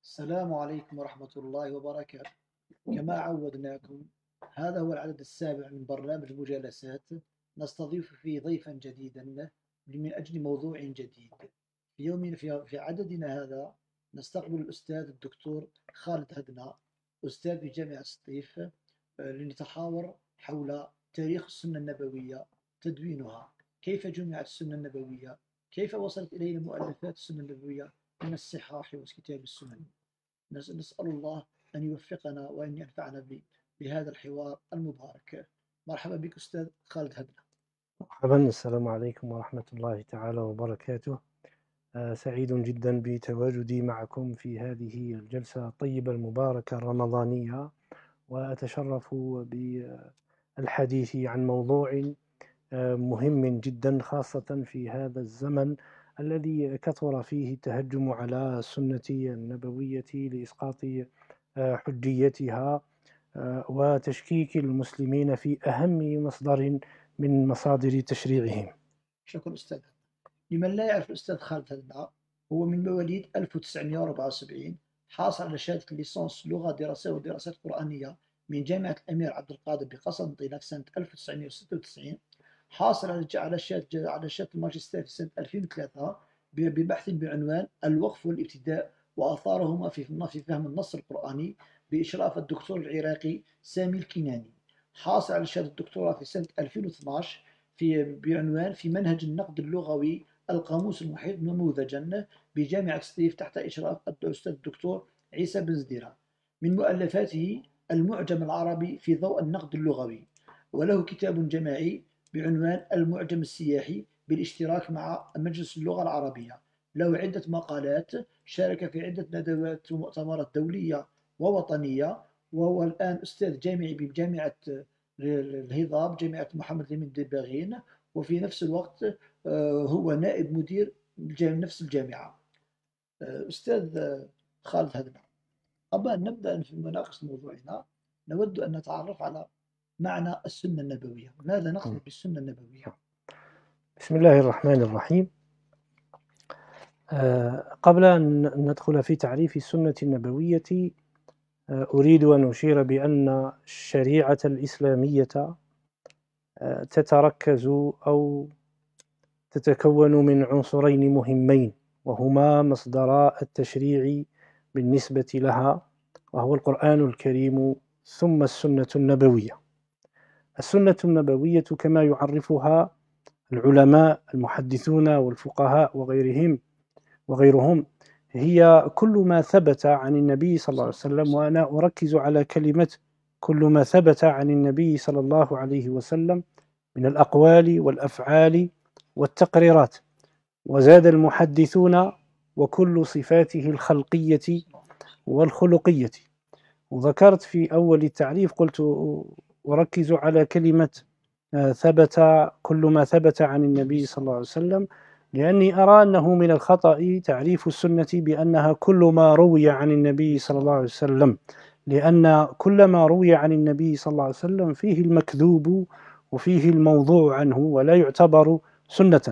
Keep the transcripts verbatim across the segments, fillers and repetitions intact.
السلام عليكم ورحمة الله وبركاته. كما عودناكم، هذا هو العدد السابع من برنامج مجالسات، نستضيف فيه ضيفا جديدا من أجل موضوع جديد. في يوم في, في عددنا هذا نستقبل الأستاذ الدكتور خالد هدنة، أستاذ بجامعة سطيف، لنتحاور حول تاريخ السنة النبوية، تدوينها، كيف جمعت السنة النبوية، كيف وصلت إلينا مؤلفات السنة النبوية من الصحاح وكتاب السنن. نسأل الله أن يوفقنا وأن ينفعنا بهذا الحوار المبارك. مرحبا بك أستاذ خالد هدنة. مرحبا، السلام عليكم ورحمة الله تعالى وبركاته. آه، سعيد جدا بتواجدي معكم في هذه الجلسة الطيبة المباركة الرمضانية، وأتشرف بالحديث عن موضوع آه، مهم جدا، خاصة في هذا الزمن الذي كثر فيه التهجم على السنة النبوية لإسقاط آه، حجيتها آه، وتشكيك المسلمين في أهم مصدر من مصادر تشريعهم. شكرا أستاذ. لمن لا يعرف الأستاذ خالد هدنة، هو من مواليد ألف وتسعمائة وأربعة وسبعين، حاصل على شهادة الليسانس لغة دراسية ودراسات قرآنية من جامعة الأمير عبد القادر بقسنطينة في سنة ألف وتسعمائة وستة وتسعين. حاصل على على شهادة على شهادة الماجستير في سنة ألفين وثلاثة ببحث بعنوان الوقف والابتداء وآثارهما في في فهم النص القرآني بإشراف الدكتور العراقي سامي الكناني. حاصل على شهادة الدكتوراه في سنة ألفين واثناشر في بعنوان في منهج النقد اللغوي القاموس المحيط نموذجا بجامعة سطيف تحت إشراف الأستاذ الدكتور عيسى بن زديرة. من مؤلفاته المعجم العربي في ضوء النقد اللغوي، وله كتاب جماعي بعنوان المعجم السياحي بالاشتراك مع مجلس اللغة العربية. له عدة مقالات، شارك في عدة ندوات ومؤتمرات دولية ووطنية، وهو الآن أستاذ جامعي بجامعة الهضاب، جامعة محمد لمين دباغين، وفي نفس الوقت هو نائب مدير نفس الجامعة. أستاذ خالد هدنة، قبل أن نبدأ في مناقشة موضوعنا، نود أن نتعرف على معنى السنة النبوية. ماذا نقصد بالسنة النبوية؟ بسم الله الرحمن الرحيم. آه، قبل أن ندخل في تعريف السنة النبوية، آه، أريد أن أشير بأن الشريعة الإسلامية آه، تتركز أو تتكون من عنصرين مهمين، وهما مصدرا التشريع بالنسبة لها، وهو القرآن الكريم ثم السنة النبوية. السنة النبوية كما يعرفها العلماء المحدثون والفقهاء وغيرهم وغيرهم هي كل ما ثبت عن النبي صلى الله عليه وسلم، وأنا أركز على كلمة كل ما ثبت عن النبي صلى الله عليه وسلم من الأقوال والأفعال والتقريرات. وزاد المحدثون وكل صفاته الخلقية والخلقية. وذكرت في أول التعريف، قلت أركز على كلمة ثبت، كل ما ثبت عن النبي صلى الله عليه وسلم، لأني أرى أنه من الخطأ تعريف السنة بأنها كل ما روي عن النبي صلى الله عليه وسلم، لأن كل ما روي عن النبي صلى الله عليه وسلم فيه المكذوب وفيه الموضوع عنه ولا يعتبر سنة.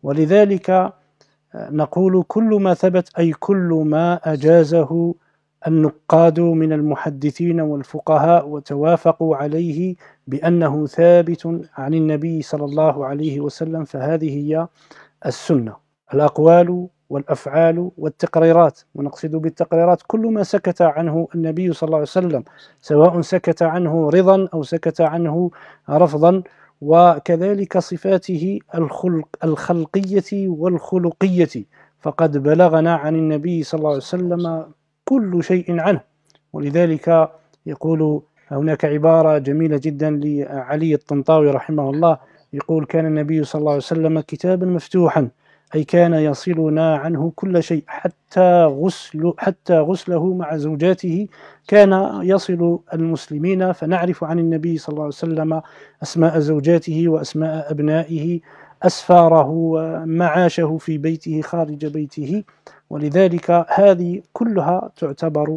ولذلك نقول كل ما ثبت، أي كل ما أجازه النقاد من المحدثين والفقهاء وتوافقوا عليه بأنه ثابت عن النبي صلى الله عليه وسلم، فهذه هي السنة. الأقوال والأفعال والتقريرات، ونقصد بالتقريرات كل ما سكت عنه النبي صلى الله عليه وسلم، سواء سكت عنه رضا أو سكت عنه رفضا. وكذلك صفاته الخلق الخلقية والخلقية، فقد بلغنا عن النبي صلى الله عليه وسلم كل شيء عنه. ولذلك يقول هناك عبارة جميلة جدا لعلي الطنطاوي رحمه الله، يقول: كان النبي صلى الله عليه وسلم كتابا مفتوحا، أي كان يصلنا عنه كل شيء، حتى غسل حتى غسله مع زوجاته كان يصل المسلمين، فنعرف عن النبي صلى الله عليه وسلم أسماء زوجاته وأسماء أبنائه، أسفاره ومعاشه في بيته خارج بيته. ولذلك هذه كلها تعتبر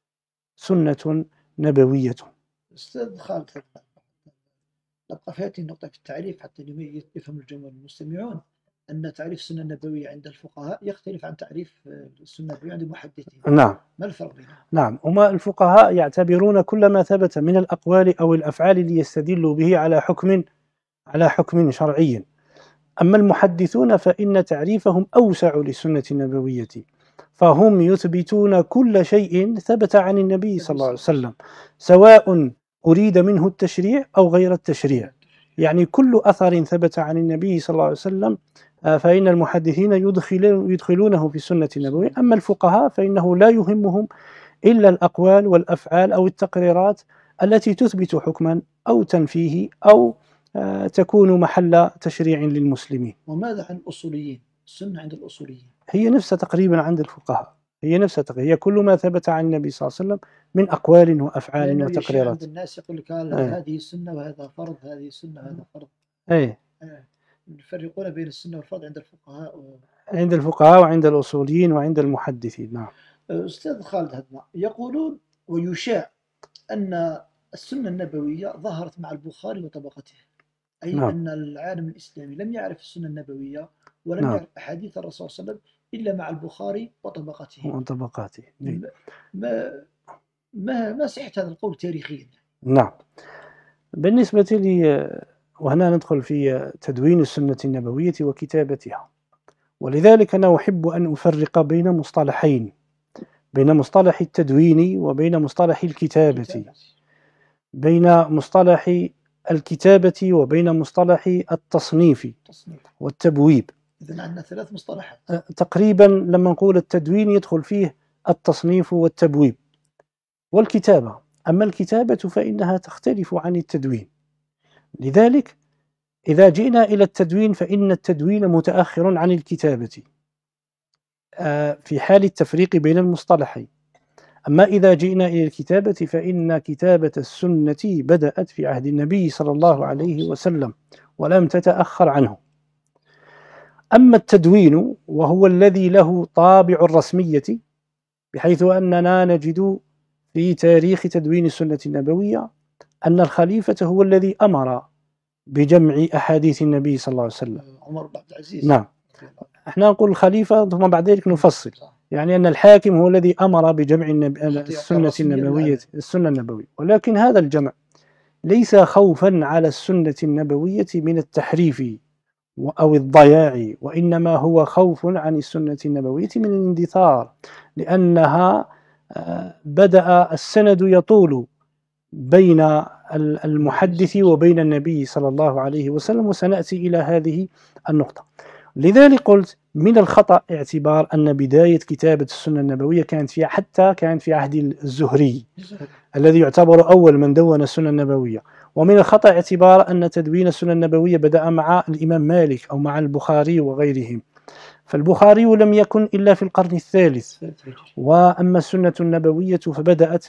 سنة نبوية. أستاذ خالد، نبقى في هذه النقطة في التعريف حتى يفهم الجمهور المستمعون. أن تعريف السنة النبوية عند الفقهاء يختلف عن تعريف السنة النبوية عند المحدثين. نعم. ما الفرق بينهم؟ نعم، هما الفقهاء يعتبرون كل ما ثبت من الأقوال أو الأفعال ليستدلوا به على حكم على حكم شرعي. أما المحدثون فإن تعريفهم أوسع للسنة النبوية، فهم يثبتون كل شيء ثبت عن النبي صلى الله عليه وسلم، سواء أريد منه التشريع أو غير التشريع. يعني كل أثر ثبت عن النبي صلى الله عليه وسلم فإن المحدثين يدخلونه في السنة النبوية. أما الفقهاء فإنه لا يهمهم إلا الأقوال والأفعال أو التقريرات التي تثبت حكما أو تنفيه أو تكون محل تشريع للمسلمين. وماذا عن الأصوليين؟ السنة عند الأصوليين هي نفسها تقريبا عند الفقهاء، هي نفسها تقريبا، هي كل ما ثبت عن النبي صلى الله عليه وسلم من أقوال وأفعال وتقريرات. عند الناس يقول لك هذه سنة وهذا فرض، هذه سنة وهذا فرض. أي يفرقون بين السنة والفرض عند الفقهاء و... عند الفقهاء وعند الأصوليين وعند المحدثين. نعم. أستاذ خالد هدمة، يقولون ويشاع أن السنة النبوية ظهرت مع البخاري وطبقته، أي نعم. أن العالم الإسلامي لم يعرف السنة النبوية ولم نعم. يعرف أحاديث الرسول صلى الله عليه وسلم إلا مع البخاري وطبقته. وطبقاته. ما ما ما صحة هذا القول تاريخيا؟ نعم. بالنسبة لي، وهنا ندخل في تدوين السنة النبوية وكتابتها، ولذلك أنا أحب أن أفرق بين مصطلحين، بين مصطلح التدوين وبين مصطلح الكتابة، بين مصطلح الكتابة وبين مصطلح التصنيف والتبويب. إذن عندنا ثلاث مصطلحات تقريبا. لما نقول التدوين يدخل فيه التصنيف والتبويب والكتابة. أما الكتابة فإنها تختلف عن التدوين. لذلك إذا جئنا إلى التدوين فإن التدوين متأخر عن الكتابة في حال التفريق بين المصطلحين. أما إذا جئنا إلى الكتابة فإن كتابة السنة بدأت في عهد النبي صلى الله عليه وسلم ولم تتأخر عنه. أما التدوين وهو الذي له طابع الرسمية، بحيث أننا نجد في تاريخ تدوين السنة النبوية أن الخليفة هو الذي أمر بجمع أحاديث النبي صلى الله عليه وسلم، عمر بن عبد العزيز. نعم. احنا نقول الخليفة ثم بعد ذلك نفصل، يعني أن الحاكم هو الذي أمر بجمع السنة النبوية السنة النبوية. ولكن هذا الجمع ليس خوفا على السنة النبوية من التحريف أو الضياع، وإنما هو خوف عن السنة النبوية من الاندثار، لأنها بدأ السند يطول بين المحدث وبين النبي صلى الله عليه وسلم، وسنأتي إلى هذه النقطة. لذلك قلت من الخطأ اعتبار أن بداية كتابة السنة النبوية كانت في حتى كانت في عهد الزهري الذي يعتبر أول من دون السنة النبوية، ومن الخطأ اعتبار أن تدوين السنة النبوية بدأ مع الإمام مالك أو مع البخاري وغيرهم، فالبخاري لم يكن إلا في القرن الثالث، وأما السنة النبوية فبدأت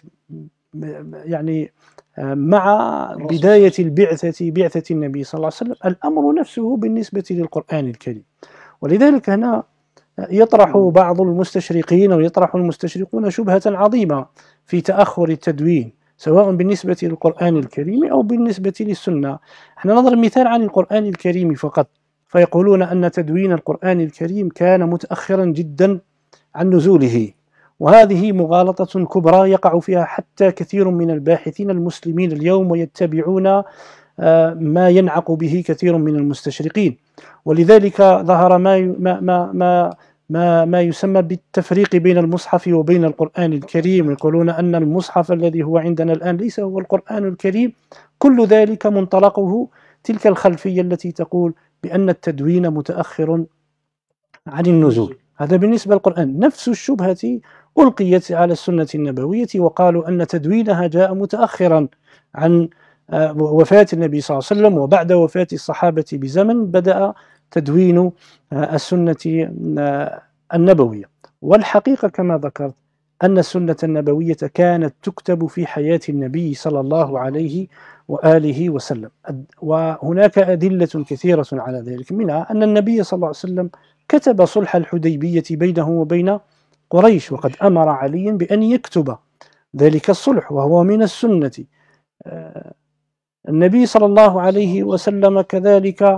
يعني مع بداية البعثة بعثة النبي صلى الله عليه وسلم. الأمر نفسه بالنسبة للقرآن الكريم. ولذلك هنا يطرح بعض المستشرقين ويطرح المستشرقون شبهة عظيمة في تأخر التدوين، سواء بالنسبة للقرآن الكريم أو بالنسبة للسنة. احنا نضرب مثال عن القرآن الكريم فقط، فيقولون أن تدوين القرآن الكريم كان متأخرا جدا عن نزوله، وهذه مغالطة كبرى يقع فيها حتى كثير من الباحثين المسلمين اليوم، ويتبعون ما ينعق به كثير من المستشرقين. ولذلك ظهر ما ما ما ما ما يسمى بالتفريق بين المصحف وبين القرآن الكريم، يقولون أن المصحف الذي هو عندنا الآن ليس هو القرآن الكريم. كل ذلك منطلقه تلك الخلفية التي تقول بأن التدوين متأخر عن النزول. هذا بالنسبة للقرآن. نفس الشبهة ألقيت على السنة النبوية، وقالوا أن تدوينها جاء متأخرا عن وفاة النبي صلى الله عليه وسلم، وبعد وفاة الصحابة بزمن بدأ تدوين السنة النبوية. والحقيقة كما ذكرت أن السنة النبوية كانت تكتب في حياة النبي صلى الله عليه وآله وسلم، وهناك أدلة كثيرة على ذلك، منها أن النبي صلى الله عليه وسلم كتب صلح الحديبية بينه وبين قريش، وقد أمر عليا بأن يكتب ذلك الصلح وهو من السنة. النبي صلى الله عليه وسلم كذلك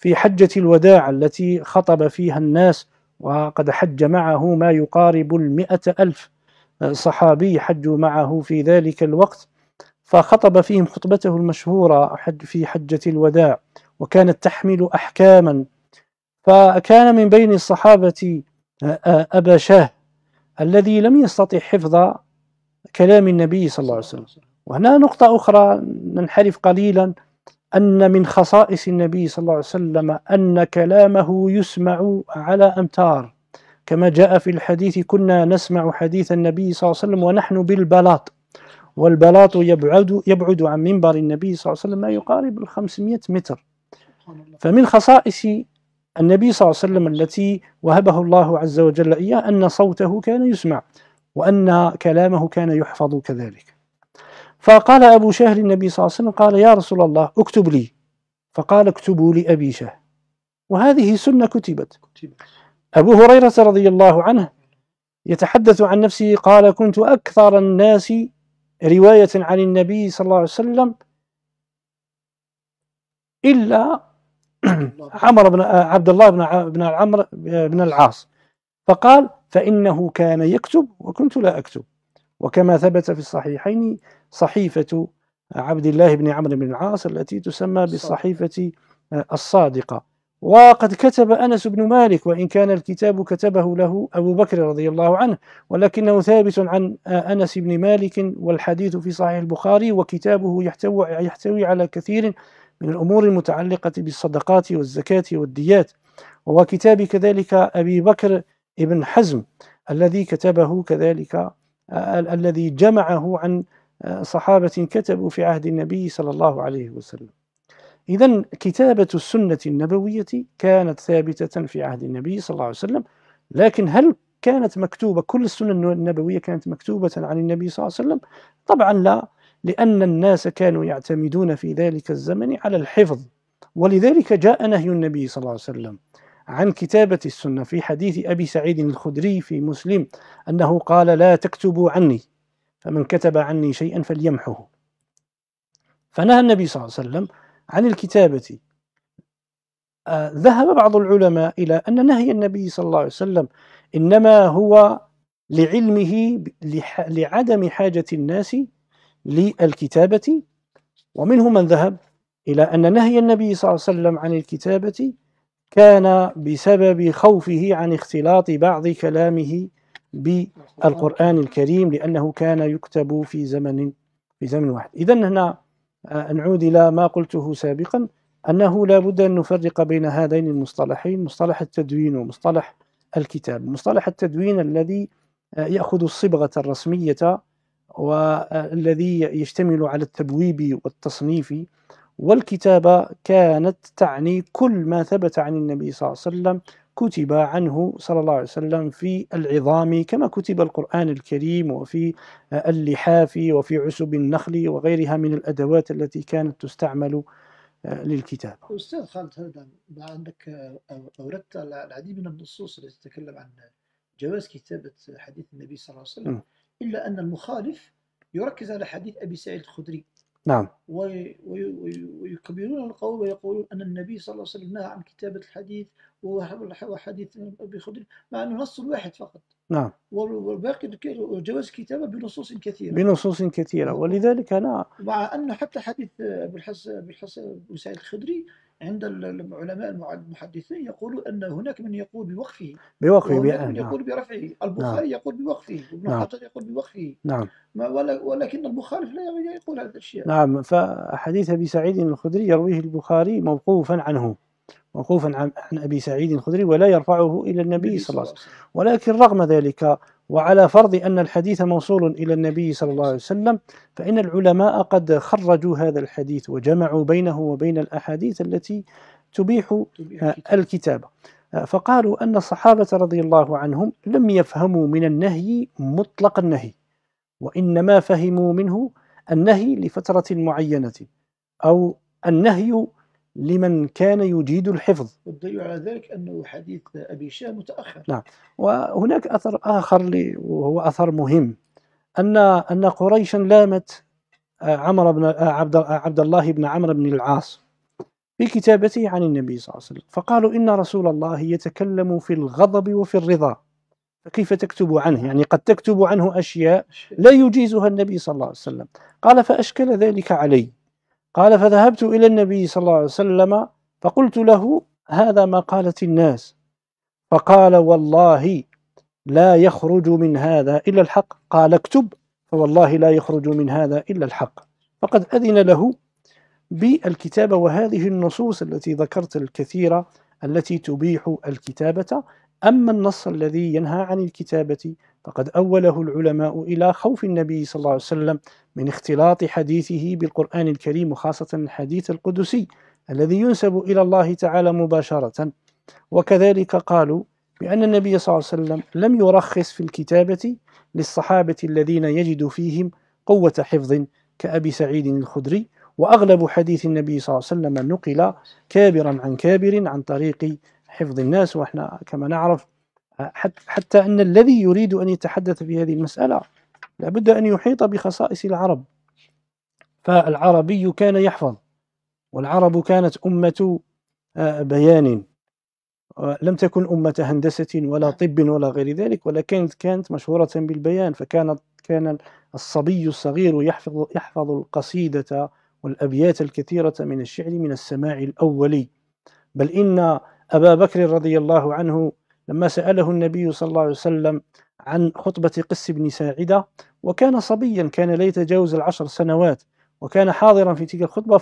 في حجة الوداع التي خطب فيها الناس، وقد حج معه ما يقارب المئة ألف صحابي حجوا معه في ذلك الوقت، فخطب فيهم خطبته المشهورة في حجة الوداع، وكانت تحمل أحكاما. فكان من بين الصحابة أبا شاه الذي لم يستطع حفظ كلام النبي صلى الله عليه وسلم. وهنا نقطة أخرى ننحرف قليلا، أن من خصائص النبي صلى الله عليه وسلم أن كلامه يسمع على أمتار، كما جاء في الحديث: كنا نسمع حديث النبي صلى الله عليه وسلم ونحن بالبلاط، والبلاط يبعد يبعد عن منبر النبي صلى الله عليه وسلم ما يقارب الخمسمائة متر. فمن خصائص النبي صلى الله عليه وسلم التي وهبه الله عز وجل إياه أن صوته كان يسمع، وأن كلامه كان يحفظ كذلك. فقال أبو شاه للنبي صلى الله عليه وسلم، قال: يا رسول الله اكتب لي. فقال: اكتبوا لأبي شاه. وهذه سنة كتبت. أبو هريرة رضي الله عنه يتحدث عن نفسه قال: كنت أكثر الناس رواية عن النبي صلى الله عليه وسلم إلا عمر بن عبد الله بن بن عمرو بن العاص، فقال: فإنه كان يكتب وكنت لا أكتب. وكما ثبت في الصحيحين صحيفة عبد الله بن عمرو بن العاص التي تسمى بالصحيفة الصادقة. وقد كتب أنس بن مالك، وإن كان الكتاب كتبه له أبو بكر رضي الله عنه، ولكنه ثابت عن أنس بن مالك، والحديث في صحيح البخاري، وكتابه يحتوي, يحتوي على كثير من الأمور المتعلقة بالصدقات والزكاة والديات. وكتاب كذلك أبي بكر ابن حزم الذي كتبه كذلك الذي جمعه عن صحابة كتبوا في عهد النبي صلى الله عليه وسلم. إذن كتابة السنة النبوية كانت ثابتة في عهد النبي صلى الله عليه وسلم، لكن هل كانت مكتوبة كل السنة النبوية كانت مكتوبة عن النبي صلى الله عليه وسلم؟ طبعا لا، لأن الناس كانوا يعتمدون في ذلك الزمن على الحفظ، ولذلك جاء نهي النبي صلى الله عليه وسلم عن كتابة السنة في حديث أبي سعيد الخدري في مسلم أنه قال: لا تكتبوا عني، فمن كتب عني شيئا فليمحه. فنهى النبي صلى الله عليه وسلم عن الكتابة. آه ذهب بعض العلماء إلى أن نهي النبي صلى الله عليه وسلم إنما هو لعلمه لعدم حاجة الناس للكتابة، ومنهم من ذهب إلى أن نهي النبي صلى الله عليه وسلم عن الكتابة كان بسبب خوفه عن اختلاط بعض كلامه بالقرآن الكريم، لأنه كان يكتب في زمن في زمن واحد. إذن هنا نعود إلى ما قلته سابقا، أنه لا بد أن نفرق بين هذين المصطلحين، مصطلح التدوين ومصطلح الكتاب. مصطلح التدوين الذي يأخذ الصبغة الرسمية والذي يشتمل على التبويب والتصنيف، والكتابة كانت تعني كل ما ثبت عن النبي صلى الله عليه وسلم كتب عنه صلى الله عليه وسلم في العظام، كما كتب القرآن الكريم، وفي اللحاف، وفي عسب النخل، وغيرها من الأدوات التي كانت تستعمل للكتابة. أستاذ خالد، هذا عندك أوردت العديد من النصوص التي تتكلم عن جواز كتابة حديث النبي صلى الله عليه وسلم، م. إلا أن المخالف يركز على حديث أبي سعيد الخدري. نعم. ويكبرون القول ويقولون أن النبي صلى الله عليه وسلم نهى عن كتابة الحديث وحديث أبي خدري، مع أنه نص واحد فقط. نعم. والباقي جواز كتابة بنصوص كثيرة بنصوص كثيرة ولذلك أنا مع أن حتى حديث أبي الحسن أبي سعيد الخدري عند العلماء المحدثين يقولون أن هناك من يقول بوقفه بوقفه وهناك من يقول برفعه. البخاري نعم. يقول بوقفه، ابن نعم. حجر يقول بوقفه. نعم. ولكن المخالف لا يقول هذا الشيء. نعم. فحديث أبي سعيد الخدري يرويه البخاري موقوفا عنه، موقوفا عن أبي سعيد الخدري، ولا يرفعه إلى النبي صلى الله عليه وسلم. ولكن رغم ذلك، وعلى فرض أن الحديث موصول إلى النبي صلى الله عليه وسلم، فإن العلماء قد خرجوا هذا الحديث وجمعوا بينه وبين الأحاديث التي تبيح الكتابة. فقالوا أن الصحابة رضي الله عنهم لم يفهموا من النهي مطلق النهي، وإنما فهموا منه النهي لفترة معينة، أو النهي لمن كان يجيد الحفظ. والدليل على ذلك أنه حديث أبي شاه متأخر. نعم. وهناك أثر آخر وهو أثر مهم، أن أن قريشا لامت عمرو بن عبد عبد الله بن عمرو بن العاص في كتابته عن النبي صلى الله عليه وسلم، فقالوا إن رسول الله يتكلم في الغضب وفي الرضا، فكيف تكتب عنه؟ يعني قد تكتب عنه أشياء لا يجيزها النبي صلى الله عليه وسلم. قال فأشكل ذلك علي. قال فذهبت إلى النبي صلى الله عليه وسلم فقلت له هذا ما قالت الناس، فقال والله لا يخرج من هذا إلا الحق. قال اكتب، فوالله لا يخرج من هذا إلا الحق. فقد أذن له بالكتابة. وهذه النصوص التي ذكرت الكثيرة التي تبيح الكتابة. أما النص الذي ينهى عن الكتابة فقد أوله العلماء إلى خوف النبي صلى الله عليه وسلم من اختلاط حديثه بالقرآن الكريم، وخاصة الحديث القدسي الذي ينسب إلى الله تعالى مباشرة. وكذلك قالوا بأن النبي صلى الله عليه وسلم لم يرخص في الكتابة للصحابة الذين يجد فيهم قوة حفظ كأبي سعيد الخدري. وأغلب حديث النبي صلى الله عليه وسلم نقل كابرا عن كابر عن طريق حفظ الناس. وإحنا كما نعرف حتى أن الذي يريد أن يتحدث في هذه المسألة لابد أن يحيط بخصائص العرب. فالعربي كان يحفظ، والعرب كانت أمة بيان، لم تكن أمة هندسة ولا طب ولا غير ذلك، ولكن كانت مشهورة بالبيان. فكانت كان الصبي الصغير يحفظ يحفظ القصيدة والأبيات الكثيرة من الشعر من السماع الأولي. بل إن أبا بكر رضي الله عنه لما سأله النبي صلى الله عليه وسلم عن خطبة قس بن ساعدة، وكان صبيا كان لا يتجاوز العشر سنوات، وكان حاضرا في تلك الخطبة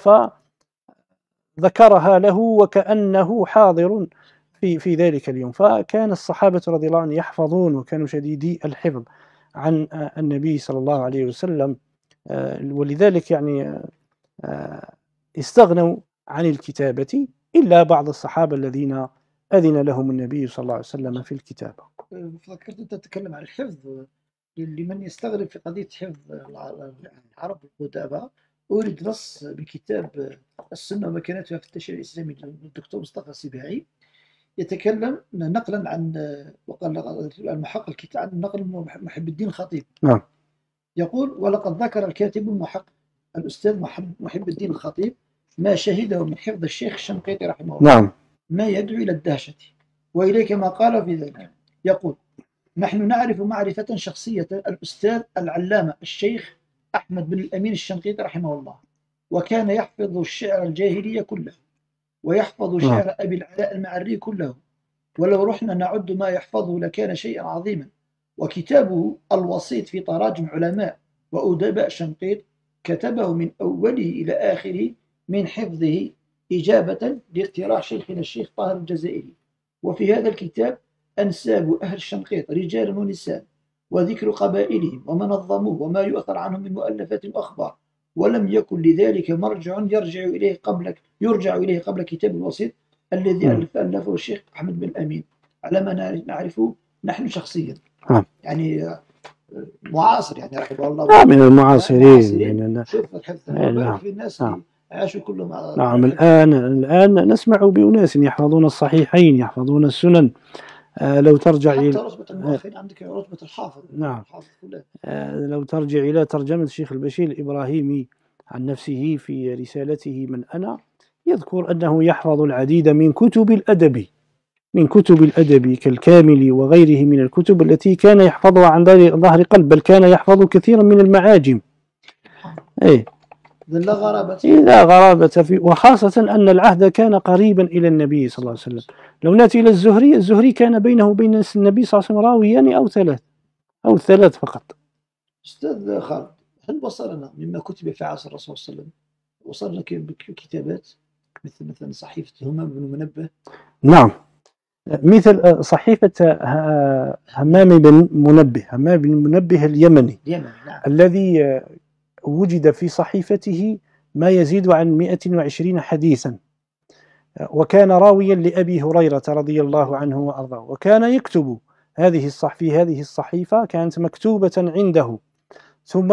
فذكرها له وكأنه حاضر في في ذلك اليوم. فكان الصحابة رضي الله عنهم يحفظون وكانوا شديدي الحفظ عن النبي صلى الله عليه وسلم، ولذلك يعني استغنوا عن الكتابة إلا بعض الصحابة الذين أذن لهم النبي صلى الله عليه وسلم في الكتابة. فكرت أنت تتكلم عن الحفظ لمن يستغرب في قضية حفظ العرب القدامى. أورد نص بكتاب السنة ومكانتها في التشريع الإسلامي للدكتور مصطفى السباعي يتكلم نقلا عن وقال المحقق الكتاب عن نقل محب الدين الخطيب. نعم. يقول ولقد ذكر الكاتب المحقق الأستاذ محب الدين الخطيب ما شهده من حفظ الشيخ الشنقيطي رحمه الله. نعم. ما يدعو إلى الدهشة، وإليك ما قال في ذلك. يقول نحن نعرف معرفة شخصية الأستاذ العلامة الشيخ أحمد بن الأمين الشنقيطي رحمه الله، وكان يحفظ الشعر الجاهلية كله ويحفظ شعر أبي العلاء المعري كله، ولو رحنا نعد ما يحفظه لكان شيئا عظيما. وكتابه الوسيط في تراجم علماء وأدباء شنقيط كتبه من أوله إلى آخره من حفظه إجابة لاقتراح شيخنا الشيخ طاهر الجزائري. وفي هذا الكتاب أنساب أهل الشنقيط رجال ونساء، وذكر قبائلهم وما نظموه وما يؤثر عنهم من مؤلفات وأخبار، ولم يكن لذلك مرجع يرجع إليه قبل يرجع إليه قبل كتاب الوسيط الذي ألفه الشيخ أحمد بن الأمين على ما نعرفه نحن شخصيا. نعم. يعني معاصر يعني رحمه الله. نعم من المعاصرين من شوف الحفظ. نعم. في الناس نعم. عاشوا كلهم. نعم. الآن الآن نسمع بأناس يحفظون الصحيحين يحفظون السنن. آه لو ترجع حتى رتبة المؤخرين عندك رتبة الحافظ. نعم. الحافظ آه لو ترجع إلى ترجمة الشيخ البشير الإبراهيمي عن نفسه في رسالته من أنا، يذكر أنه يحفظ العديد من كتب الأدب من كتب الأدب كالكامل وغيره من الكتب التي كان يحفظها عن ظهر قلب، بل كان يحفظ كثيرا من المعاجم. أي لا غرابة لا غرابة في، وخاصة أن العهد كان قريبا إلى النبي صلى الله عليه وسلم. لو نأتي إلى الزهري، الزهري كان بينه وبين النبي صلى الله عليه وسلم راويان أو ثلاث أو ثلاث فقط. أستاذ خالد، هل وصلنا مما كتب في عصر الرسول صلى الله عليه وسلم وصلنا كتابات مثل مثلا صحيفة همام بن منبه؟ نعم، مثل صحيفة همام بن منبه همام بن منبه اليمني. اليمني نعم. الذي وجد في صحيفته ما يزيد عن مئة وعشرين حديثا، وكان راويا لأبي هريرة رضي الله عنه وأرضاه، وكان يكتب هذه الصح في هذه الصحيفة كانت مكتوبة عنده، ثم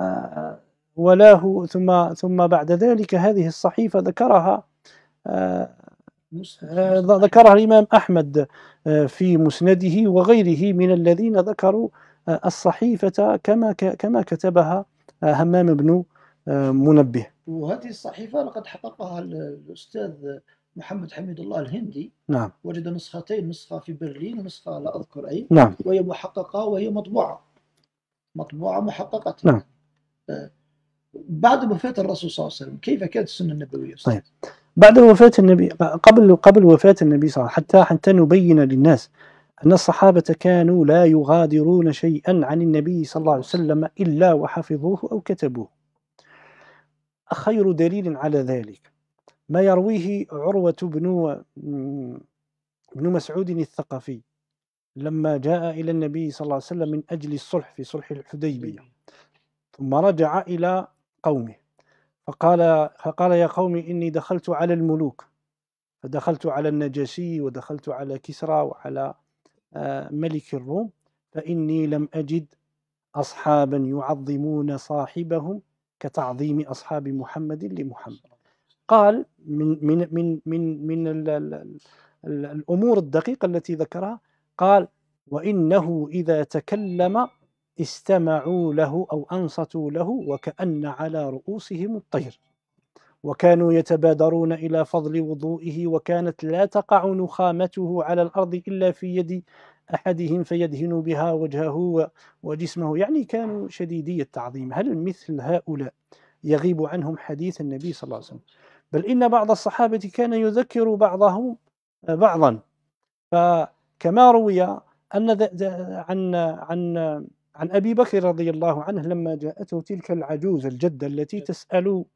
ولاه ثم ثم بعد ذلك هذه الصحيفة ذكرها ذكرها الإمام أحمد في مسنده وغيره من الذين ذكروا الصحيفة كما كما كتبها همام بن منبه. وهذه الصحيفة لقد حققها الأستاذ محمد حميد الله الهندي. نعم. وجد نسختين، نسخة في برلين ونسخة لا أذكر أين. نعم. وهي محققة وهي مطبوعة مطبوعة محققة. نعم. بعد وفاة الرسول صلى الله عليه وسلم كيف كانت السنة النبوية؟ طيب، بعد وفاة النبي، قبل قبل وفاة النبي صلى الله عليه وسلم، حتى حتى نبين للناس أن الصحابة كانوا لا يغادرون شيئا عن النبي صلى الله عليه وسلم إلا وحفظوه أو كتبوه. خير دليل على ذلك ما يرويه عروة بن بن مسعود الثقفي لما جاء إلى النبي صلى الله عليه وسلم من أجل الصلح في صلح الحديبية، ثم رجع إلى قومه فقال فقال يا قوم إني دخلت على الملوك، فدخلت على النجاشي ودخلت على كسرى وعلى ملك الروم، فإني لم أجد أصحابا يعظمون صاحبهم كتعظيم أصحاب محمد لمحمد. قال من من من من من ال ال ال الأمور الدقيقة التي ذكرها، قال وإنه إذا تكلم استمعوا له أو أنصتوا له وكأن على رؤوسهم الطير، وكانوا يتبادرون إلى فضل وضوئه، وكانت لا تقع نخامته على الأرض إلا في يد أحدهم فيدهن بها وجهه وجسمه. يعني كانوا شديدي التعظيم. هل مثل هؤلاء يغيب عنهم حديث النبي صلى الله عليه وسلم؟ بل إن بعض الصحابة كان يذكر بعضهم بعضا، فكما روي أن عن عن عن أبي بكر رضي الله عنه لما جاءته تلك العجوز الجدة التي تسأل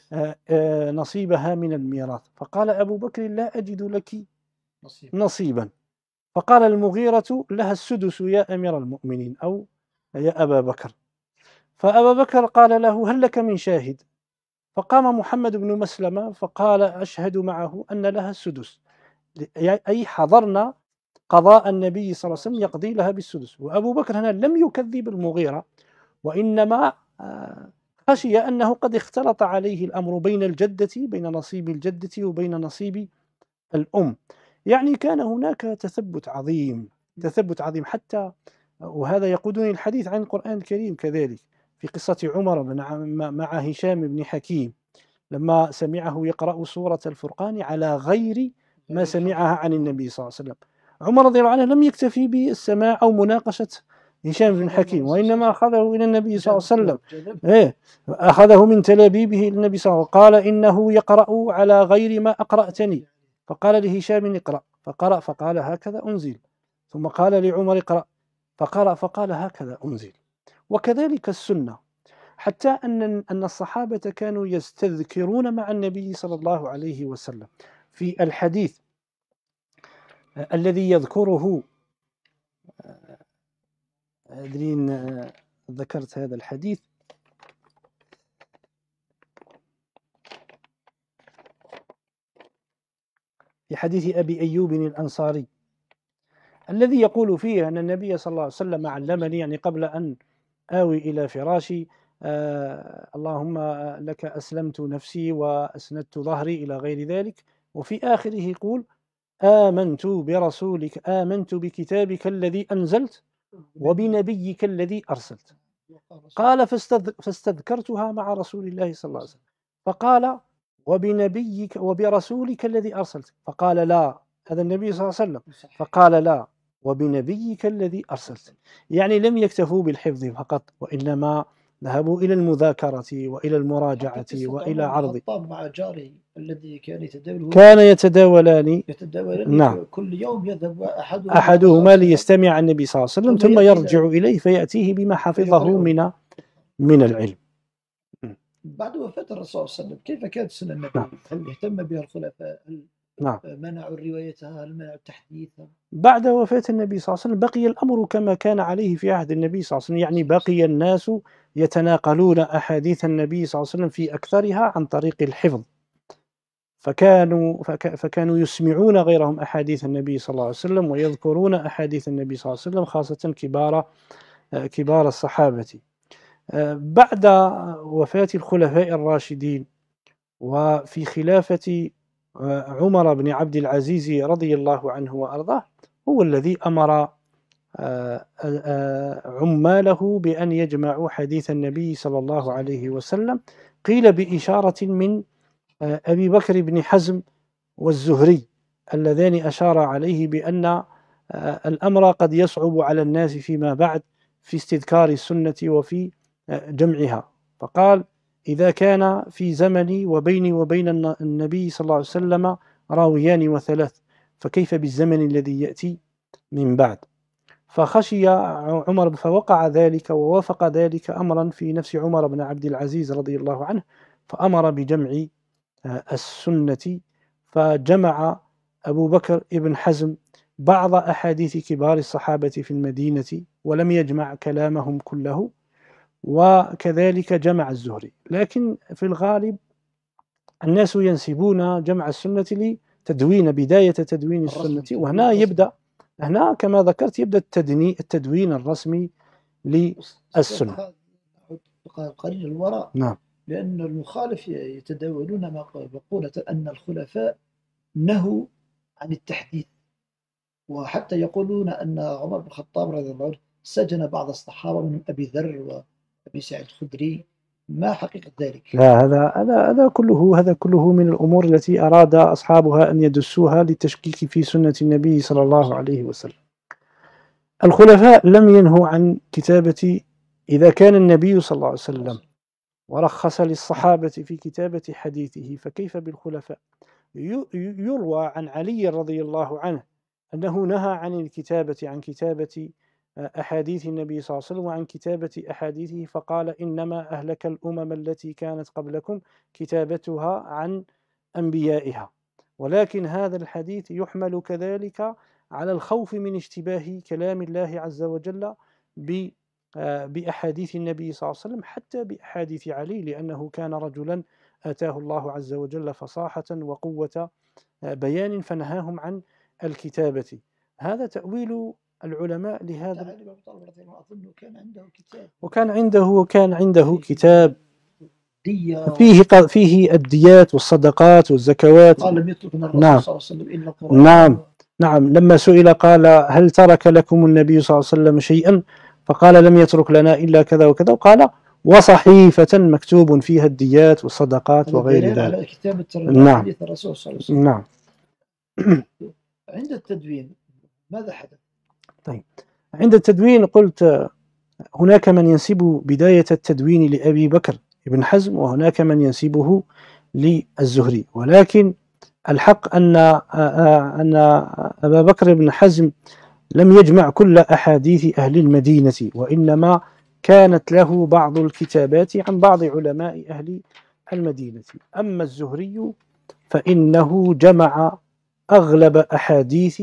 نصيبها من الميراث، فقال أبو بكر لا أجد لك نصيبا، فقال المغيرة لها السدس يا أمير المؤمنين أو يا أبا بكر، فأبا بكر قال له هل لك من شاهد؟ فقام محمد بن مسلمة فقال أشهد معه أن لها السدس، أي حضرنا قضاء النبي صلى الله عليه وسلم يقضي لها بالسدس. وأبو بكر هنا لم يكذب المغيرة، وإنما خشي أنه قد اختلط عليه الأمر بين الجدة بين نصيب الجدة وبين نصيب الأم. يعني كان هناك تثبت عظيم تثبت عظيم حتى، وهذا يقودني الحديث عن القرآن الكريم كذلك في قصة عمر مع هشام بن حكيم لما سمعه يقرأ سورة الفرقان على غير ما سمعها عن النبي صلى الله عليه وسلم. عمر رضي الله عنه لم يكتفي بالسماع أو مناقشة هشام بن حكيم، وإنما أخذه إلى النبي صلى الله عليه وسلم، إيه أخذه من تلابيبه إلى النبي صلى الله عليه وسلم، وقال إنه يقرأ على غير ما أقرأتني، فقال لهشام اقرأ، فقرأ فقال هكذا أنزل، ثم قال لعمر اقرأ فقرأ فقال هكذا أنزل. وكذلك السنة، حتى أن أن الصحابة كانوا يستذكرون مع النبي صلى الله عليه وسلم في الحديث الذي يذكره، أدري أن ذكرت هذا الحديث، في حديث أبي أيوب الأنصاري الذي يقول فيه أن النبي صلى الله عليه وسلم علمني، يعني قبل أن آوي إلى فراشي آه اللهم لك أسلمت نفسي وأسندت ظهري إلى غير ذلك، وفي آخره يقول آمنت برسولك آمنت بكتابك الذي أنزلت وبنبيك الذي أرسلت. قال فاستذكرتها مع رسول الله صلى الله عليه وسلم، فقال وبنبيك وبرسولك الذي أرسلت، فقال لا، هذا النبي صلى الله عليه وسلم، فقال لا وبنبيك الذي أرسلت. يعني لم يكتفوا بالحفظ فقط، وإنما ذهبوا إلى المذاكرة وإلى المراجعة وإلى عرض. مع جاره الذي كان يتداول كان يتداولان يتداولان نعم. كل يوم يذهب أحدهما, أحدهما ليستمع النبي صلى الله عليه وسلم ثم يرجع إليه فيأتيه بما حفظه من من العلم. بعد وفاة الرسول صلى الله عليه وسلم كيف كانت سنة النبي؟ نعم. هل اهتم بها الخلفاء؟ هل نعم. منعوا روايتها؟ هل منعوا تحديثها؟ بعد وفاة النبي صلى الله عليه وسلم بقي الأمر كما كان عليه في عهد النبي صلى الله عليه وسلم، يعني بقي الناس يتناقلون أحاديث النبي صلى الله عليه وسلم في أكثرها عن طريق الحفظ، فكانوا فك فكانوا يسمعون غيرهم أحاديث النبي صلى الله عليه وسلم ويذكرون أحاديث النبي صلى الله عليه وسلم، خاصة كبار كبار الصحابة. بعد وفاة الخلفاء الراشدين وفي خلافة عمر بن عبد العزيز رضي الله عنه وأرضاه، هو الذي أمر عماله بأن يجمعوا حديث النبي صلى الله عليه وسلم قيل بإشارة من أبي بكر بن حزم والزهري اللذان أشار عليه بأن الأمر قد يصعب على الناس فيما بعد في استذكار السنة وفي جمعها، فقال: إذا كان في زمني وبيني وبين النبي صلى الله عليه وسلم راويان وثلاث، فكيف بالزمن الذي يأتي من بعد؟ فخشي عمر، فوقع ذلك ووافق ذلك أمرا في نفس عمر بن عبد العزيز رضي الله عنه، فأمر بجمع السنة، فجمع أبو بكر ابن حزم بعض أحاديث كبار الصحابة في المدينة ولم يجمع كلامهم كله، وكذلك جمع الزهري. لكن في الغالب الناس ينسبون جمع السنة لتدوين بداية تدوين السنة، وهنا يبدأ هنا كما ذكرت يبدأ التدني التدوين الرسمي للسنة. قليل الوراء، نعم. لأن المخالف يتداولون مقولة أن الخلفاء نهوا عن التحديث، وحتى يقولون أن عمر بن الخطاب رضي الله عنه سجن بعض الصحابة من أبي ذر وأبي سعيد الخدري. ما حقيقة ذلك؟ لا، هذا هذا هذا كله هذا كله من الأمور التي أراد أصحابها أن يدسوها للتشكيك في سنة النبي صلى الله عليه وسلم. الخلفاء لم ينهوا عن كتابة، إذا كان النبي صلى الله عليه وسلم ورخص للصحابة في كتابة حديثه، فكيف بالخلفاء؟ يروى عن علي رضي الله عنه أنه نهى عن الكتابة عن كتابة أحاديث النبي صلى الله عليه وسلم وعن كتابة أحاديثه، فقال: إنما أهلك الأمم التي كانت قبلكم كتابتها عن أنبيائها. ولكن هذا الحديث يحمل كذلك على الخوف من اشتباه كلام الله عز وجل بأحاديث النبي صلى الله عليه وسلم، حتى بأحاديث علي، لأنه كان رجلا آتاه الله عز وجل فصاحة وقوة بيان فنهاهم عن الكتابة. هذا تأويل العلماء لهذا. كان عنده كتاب وكان عنده وكان عنده كتاب فيه فيه الديات والصدقات والزكوات. قال لم يتركنا الرسول نعم. صلى الله عليه وسلم إلا القرآن. نعم نعم لما سئل قال: هل ترك لكم النبي صلى الله عليه وسلم شيئا؟ فقال: لم يترك لنا إلا كذا وكذا. وقال: وصحيفة مكتوب فيها الديات والصدقات وغير ذلك. على كتابة نعم. حديث الرسول صلى الله عليه وسلم. نعم. عند التدوين ماذا حدث؟ طيب، عند التدوين قلت هناك من ينسب بداية التدوين لأبي بكر ابن حزم، وهناك من ينسبه للزهري، ولكن الحق أن أن أبا بكر بن حزم لم يجمع كل أحاديث أهل المدينة، وإنما كانت له بعض الكتابات عن بعض علماء أهل المدينة. أما الزهري فإنه جمع أغلب أحاديث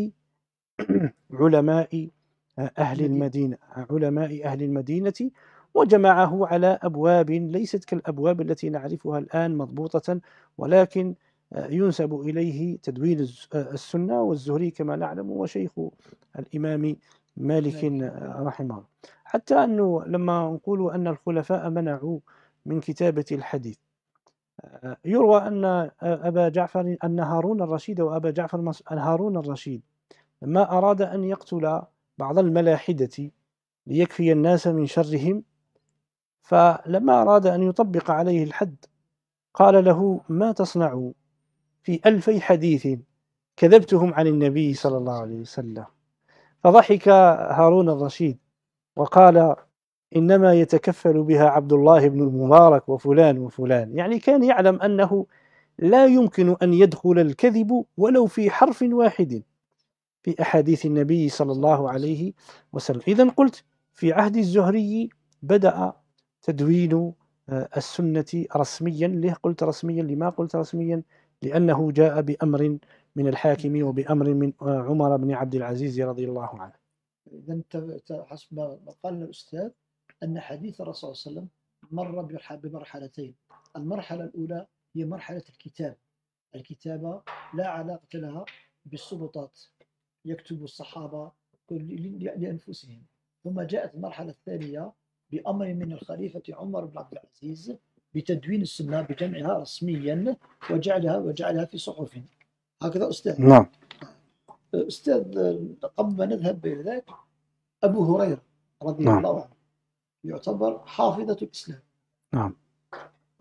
علماء أهل المدينة علماء أهل المدينة وجمعه على أبواب ليست كالأبواب التي نعرفها الآن مضبوطة، ولكن ينسب إليه تدوين السنة. والزهري كما نعلم وشيخ الإمام مالك رحمه الله. حتى أنه لما نقول أن الخلفاء منعوا من كتابة الحديث، يروى أن أبا جعفر أن هارون الرشيد وأبا جعفر هارون الرشيد لما أراد أن يقتل بعض الملاحدة ليكفي الناس من شرهم، فلما أراد أن يطبق عليه الحد قال له: ما تصنع في ألفي حديث كذبتهم عن النبي صلى الله عليه وسلم؟ فضحك هارون الرشيد وقال: إنما يتكفل بها عبد الله بن المبارك وفلان وفلان. يعني كان يعلم أنه لا يمكن أن يدخل الكذب ولو في حرف واحد في أحاديث النبي صلى الله عليه وسلم. إذن قلت في عهد الزهري بدأ تدوين السنة رسميا. ليه قلت رسميا؟ لما قلت رسميا؟ لأنه جاء بأمر من الحاكم وبأمر من عمر بن عبد العزيز رضي الله عنه. إذن حسب ما قال الأستاذ أن حديث الرسول صلى الله عليه وسلم مر بمرحلتين. المرحلة الأولى هي مرحلة الكتاب. الكتابة لا علاقة لها بالسلطات، يكتب الصحابة لأنفسهم. ثم جاءت المرحلة الثانية بأمر من الخليفة عمر بن عبد العزيز بتدوين السنة بجمعها رسميا وجعلها وجعلها في صحف. هكذا أستاذ. نعم. أستاذ، قبل ما نذهب إلى ذلك، أبو هريرة رضي نعم. الله عنه يعتبر حافظة الإسلام. نعم.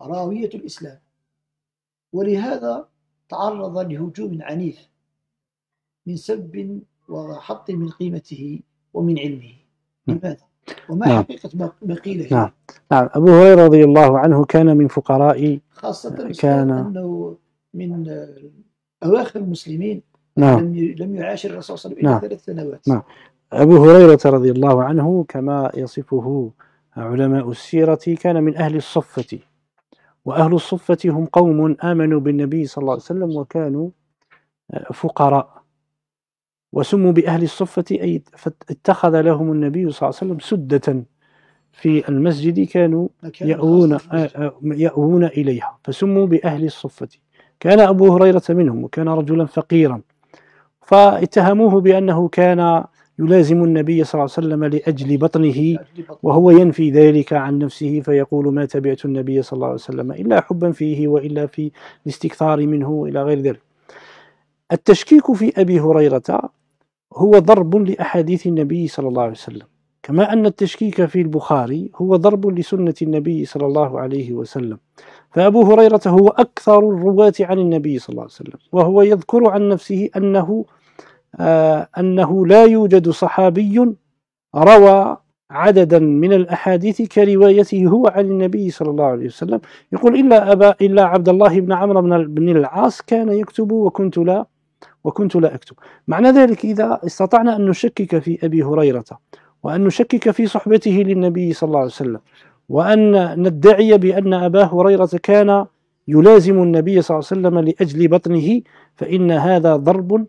راوية الإسلام، ولهذا تعرض لهجوم عنيف من سب وحط من قيمته ومن علمه. لماذا؟ وما نعم. حقيقة ما قيل فيه؟ نعم. نعم. أبو هريرة رضي الله عنه كان من فقراء، خاصة كان أنه من أواخر المسلمين. نعم. لم لم يعاشر الرسول صلى الله عليه وسلم إلا ثلاث سنوات. نعم. أبو هريرة رضي الله عنه كما يصفه علماء السيرة كان من أهل الصفة، وأهل الصفة هم قوم آمنوا بالنبي صلى الله عليه وسلم وكانوا فقراء، وسموا بأهل الصفة أي اتخذ لهم النبي صلى الله عليه وسلم سدة في المسجد كانوا يأوون, يأوون إليها، فسموا بأهل الصفة. كان أبو هريرة منهم، وكان رجلا فقيرا، فاتهموه بأنه كان يلازم النبي صلى الله عليه وسلم لأجل بطنه، وهو ينفي ذلك عن نفسه فيقول ما تبعت النبي صلى الله عليه وسلم إلا حبا فيه وإلا في الاستكثار منه إلى غير ذلك. التشكيك في أبي هريرة هو ضرب لأحاديث النبي صلى الله عليه وسلم، كما أن التشكيك في البخاري هو ضرب لسنة النبي صلى الله عليه وسلم. فأبو هريرة هو أكثر الرواة عن النبي صلى الله عليه وسلم، وهو يذكر عن نفسه أنه آه أنه لا يوجد صحابي روى عددا من الأحاديث كروايته هو عن النبي صلى الله عليه وسلم. يقول إلا أبا إلا عبد الله بن عمرو بن العاص كان يكتب وكنت لا وكنت لا أكتب. معنى ذلك إذا استطعنا أن نشكك في أبي هريرة، وأن نشكك في صحبته للنبي صلى الله عليه وسلم، وأن ندعي بأن أبا هريرة كان يلازم النبي صلى الله عليه وسلم لأجل بطنه، فإن هذا ضرب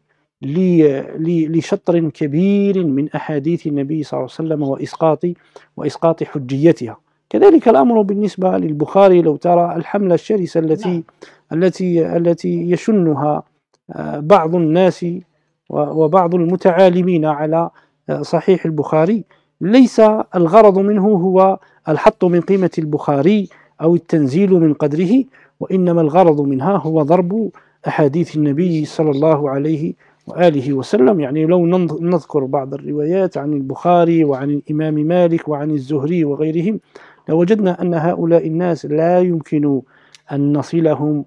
لشطر كبير من أحاديث النبي صلى الله عليه وسلم وإسقاط وإسقاط حجيتها. كذلك الأمر بالنسبة للبخاري. لو ترى الحملة الشرسة التي التي التي يشنها بعض الناس وبعض المتعالمين على صحيح البخاري، ليس الغرض منه هو الحط من قيمة البخاري أو التنزيل من قدره، وإنما الغرض منها هو ضرب أحاديث النبي صلى الله عليه وآله وسلم. يعني لو نذكر بعض الروايات عن البخاري وعن الإمام مالك وعن الزهري وغيرهم، لوجدنا أن هؤلاء الناس لا يمكن أن نصلهم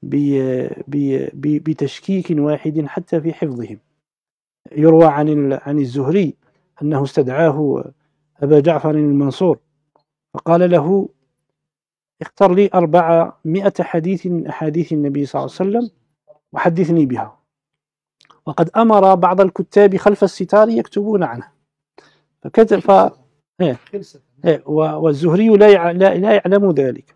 بتشكيك واحد حتى في حفظهم. يروى عن عن الزهري أنه استدعاه أبا جعفر المنصور فقال له اختر لي أربعمائة حديث من أحاديث النبي صلى الله عليه وسلم وحدثني بها، وقد أمر بعض الكتاب خلف الستار يكتبون عنه. فكتب ف... إيه. إيه. والزهري لا لا يعلم ذلك،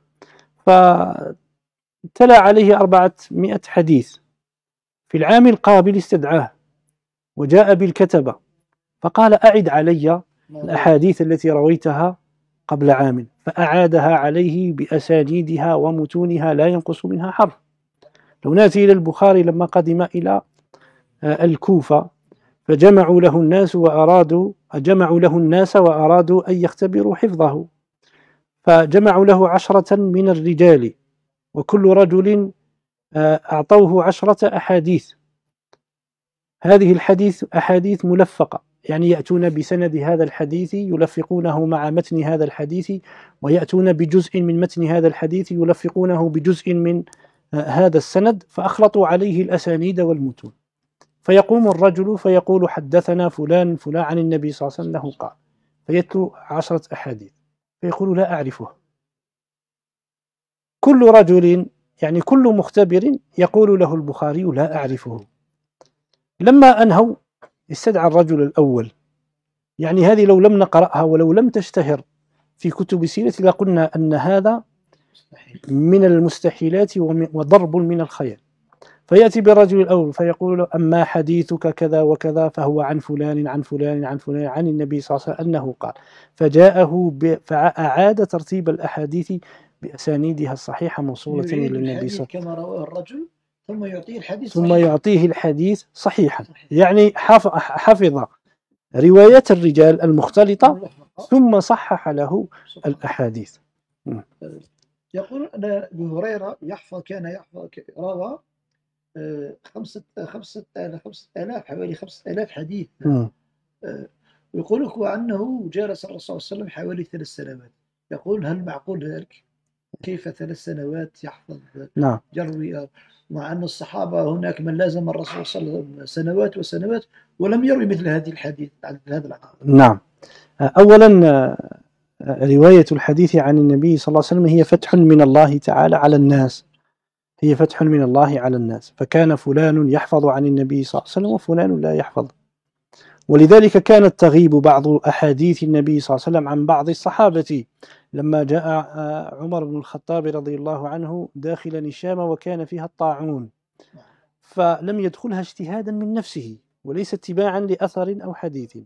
فتلا عليه أربعمائة حديث. في العام القابل استدعاه وجاء بالكتبة فقال أعد علي الأحاديث التي رويتها قبل عام، فأعادها عليه بأسانيدها ومتونها لا ينقص منها حرف. لو نأتي إلى البخاري لما قدم إلى الكوفة فجمعوا له الناس وأرادوا جمعوا له الناس وأرادوا أن يختبروا حفظه، فجمعوا له عشرة من الرجال وكل رجل أعطوه عشرة أحاديث. هذه الحديث أحاديث ملفقة، يعني يأتون بسند هذا الحديث يلفقونه مع متن هذا الحديث، ويأتون بجزء من متن هذا الحديث يلفقونه بجزء من هذا السند، فأخلطوا عليه الأسانيد والمتون. فيقوم الرجل فيقول حدثنا فلان فلان عن النبي صلى الله عليه وسلم أنه قال، فيتلو عشرة أحاديث فيقول لا أعرفها. كل رجل يعني كل مختبر يقول له البخاري لا أعرفه. لما أنهوا استدعى الرجل الأول، يعني هذه لو لم نقرأها ولو لم تشتهر في كتب السيرة لقلنا أن هذا من المستحيلات وضرب من الخيال. فيأتي بالرجل الأول فيقول له أما حديثك كذا وكذا فهو عن فلان عن فلان عن فلان عن النبي صلى الله عليه وسلم أنه قال، فجاءه فأعاد ترتيب الأحاديث بأسانيدها الصحيحة موصولة إلى النبي صلى الله عليه وسلم كما رواه الرجل ثم يعطيه الحديث ثم صحيح. يعطيه الحديث صحيحا، يعني حفظ روايات الرجال المختلطة ثم صحح له الأحاديث. يقول أن أبو هريرة يحفظ كان يحفظ روى خمسة خمسة خمسة آلاف حوالي خمسة آلاف حديث. ويقول لك أنه جالس الرسول صلى الله عليه وسلم حوالي ثلاث سنوات. يقول هل معقول ذلك؟ كيف ثلاث سنوات يحفظ نعم يروي، مع أن الصحابة هناك من لازم الرسول صلى الله عليه وسلم سنوات وسنوات ولم يروي مثل هذه الحديث هذا العدد. نعم. أولا رواية الحديث عن النبي صلى الله عليه وسلم هي فتح من الله تعالى على الناس، هي فتح من الله على الناس، فكان فلان يحفظ عن النبي صلى الله عليه وسلم وفلان لا يحفظ. ولذلك كانت تغيب بعض أحاديث النبي صلى الله عليه وسلم عن بعض الصحابة. لما جاء عمر بن الخطاب رضي الله عنه داخلا الشام وكان فيها الطاعون، فلم يدخلها اجتهادا من نفسه وليس اتباعا لأثر أو حديث،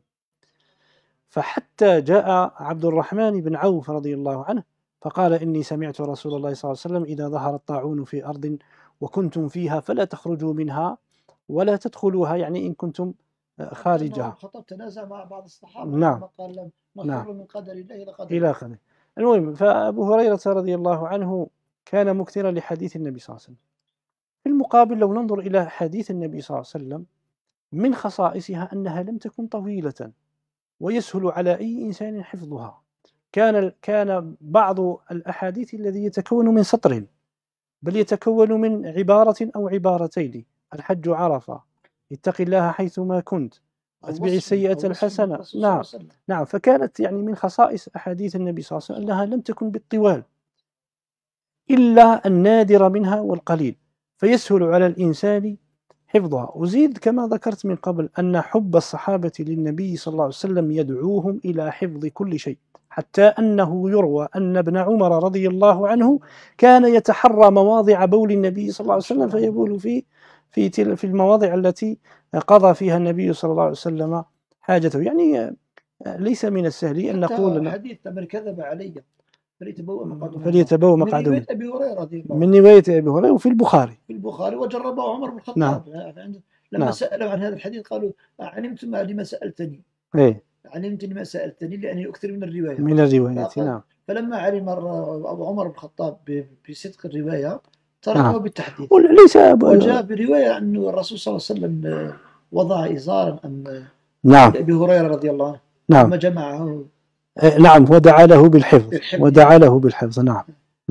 فحتى جاء عبد الرحمن بن عوف رضي الله عنه فقال إني سمعت رسول الله صلى الله عليه وسلم إذا ظهر الطاعون في أرض وكنتم فيها فلا تخرجوا منها ولا تدخلوها، يعني إن كنتم خارجها. الخطاب تنازع مع بعض الصحابة. نعم. قال نعم. من قدر الله إلى قدر إلى آخره. المهم، فأبو هريرة رضي الله عنه كان مكثرا لحديث النبي صلى الله عليه وسلم. في المقابل لو ننظر إلى حديث النبي صلى الله عليه وسلم من خصائصها أنها لم تكن طويلة ويسهل على أي إنسان حفظها. كان كان بعض الأحاديث الذي يتكون من سطر، بل يتكون من عبارة أو عبارتين: الحج عرفة، اتق الله حيثما كنت، أتبع السيئة الحسنة. نعم نعم. فكانت يعني من خصائص أحاديث النبي صلى الله عليه وسلم أنها لم تكن بالطوال إلا النادر منها والقليل، فيسهل على الإنسان حفظها. أزيد كما ذكرت من قبل أن حب الصحابة للنبي صلى الله عليه وسلم يدعوهم إلى حفظ كل شيء، حتى أنه يروى أن ابن عمر رضي الله عنه كان يتحرى مواضع بول النبي صلى الله عليه وسلم فيبول في في في المواضع التي قضى فيها النبي صلى الله عليه وسلم حاجته. يعني ليس من السهل أن نقول حديث من كذب علي فليتبوأ مقعده فليتبوأ مقعده من رواية أبي هريرة رضي الله عنه، من رواية أبي هريرة وفي البخاري في البخاري وجربه عمر بن الخطاب. نعم. لما نعم. سألوا عن هذا الحديث قالوا علمتم لما سألتني؟ إيه؟ علمت لما سألتني لأني أكثر من الرواية من الرواية. نعم. فلما علم أبو عمر بن الخطاب بصدق الرواية تركه نعم. بالتحديث. ليس وجاء برواية أنه الرسول صلى الله عليه وسلم وضع إزارا أم نعم. أبي هريرة رضي الله عنه. نعم. ثم جمعه. نعم. ودعا له بالحفظ. ودعا له بالحفظ. نعم.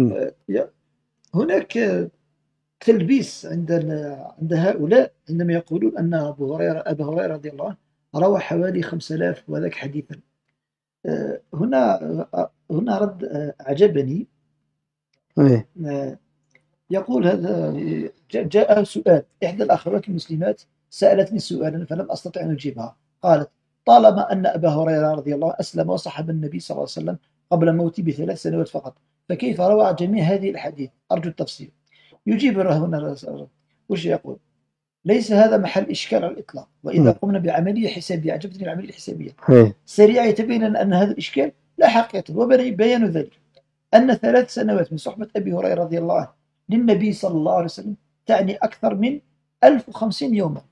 هناك تلبيس عند عند هؤلاء عندما يقولون أن أبو هريرة أبا هريرة رضي الله عنه روى حوالي خمسة آلاف وذاك حديثا. هنا هنا رد أعجبني. إيه؟ يقول هذا جاء سؤال، إحدى الأخوات المسلمات سألتني سؤالا فلم أستطع أن أجيبها. قالت: طالما أن أبا هريرة رضي الله عنه أسلم وصحب النبي صلى الله عليه وسلم قبل موته بثلاث سنوات فقط، فكيف روى جميع هذه الأحاديث؟ أرجو التفسير. يجيب هنا وش يقول: ليس هذا محل إشكال على الإطلاق، وإذا قمنا بعملية حسابية، عجبتني العملية الحسابية سريعة يتبين أن هذا الإشكال لا حقيقة، وبيان ذلك أن ثلاث سنوات من صحبة أبي هريرة رضي الله عنه للنبي صلى الله عليه وسلم تعني أكثر من ألف وخمسين يوما.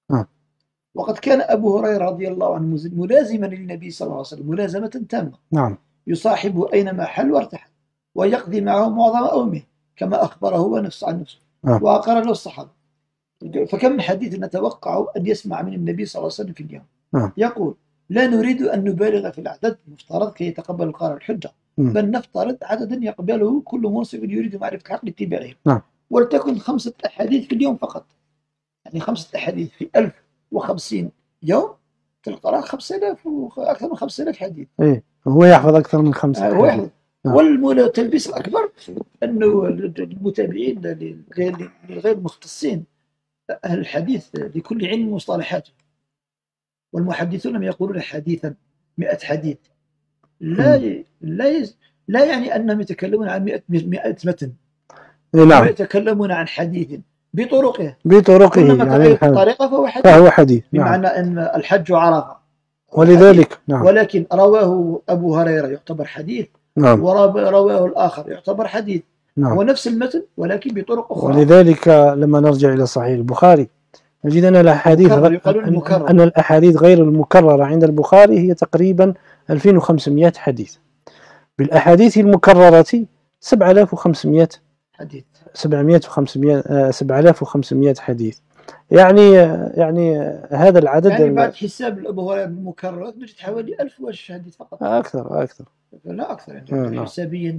وقد كان أبو هريرة رضي الله عنه ملازما للنبي صلى الله عليه وسلم ملازمة تامة. نعم. يصاحبه أينما حل وارتحل ويقضي معه معظم أومه كما أخبره هو نفس عن نفسه وأقر له الصحابة. فكم من حديث نتوقع أن يسمع من النبي صلى الله عليه وسلم في اليوم. نعم. يقول: لا نريد أن نبالغ في العدد المفترض كي يتقبل القارئ الحجة، بل نفترض عددا يقبله كل منصف يريد معرفة الحق لاتباعه. نعم. ولتكن خمسة أحاديث في اليوم فقط، يعني خمسة أحاديث في ألف وخمسين يوم تلقى خمسة آلاف وأكثر من خمسة آلاف حديث. إيه، هو يحفظ أكثر من خمسة آلاف. آه والتلبيس الأكبر أنه المتابعين للغير مختصين أهل الحديث لكل علم مصطلحاته، والمحدثون يقولون حديثا مئة حديث، لا لا لا يعني أنهم يتكلمون عن مئة مئة متن. نعم. يتكلمون عن حديث بطرقه بطرقه يعني طريقة فهو حديث, فهو حديث. بمعنى نعم. أن الحج عرفة ولذلك نعم. ولكن رواه أبو هريرة يعتبر حديث. نعم. ورواه الآخر يعتبر حديث. نعم. ونفس المتن ولكن بطرق أخرى. ولذلك لما نرجع إلى صحيح البخاري نجد أن الأحاديث غ... أن الأحاديث غير المكررة عند البخاري هي تقريبا ألفين وخمسمائة حديث، بالأحاديث المكررة سبعة آلاف وخمسمائة حديث. سبعمائة وخمسمائة سبعة آلاف وخمسمائة حديث. يعني يعني هذا العدد يعني بعد حساب أبو هريرة المكررات نجد حوالي ألف وش حديث فقط. أكثر أكثر لا أكثر يعني حسابيا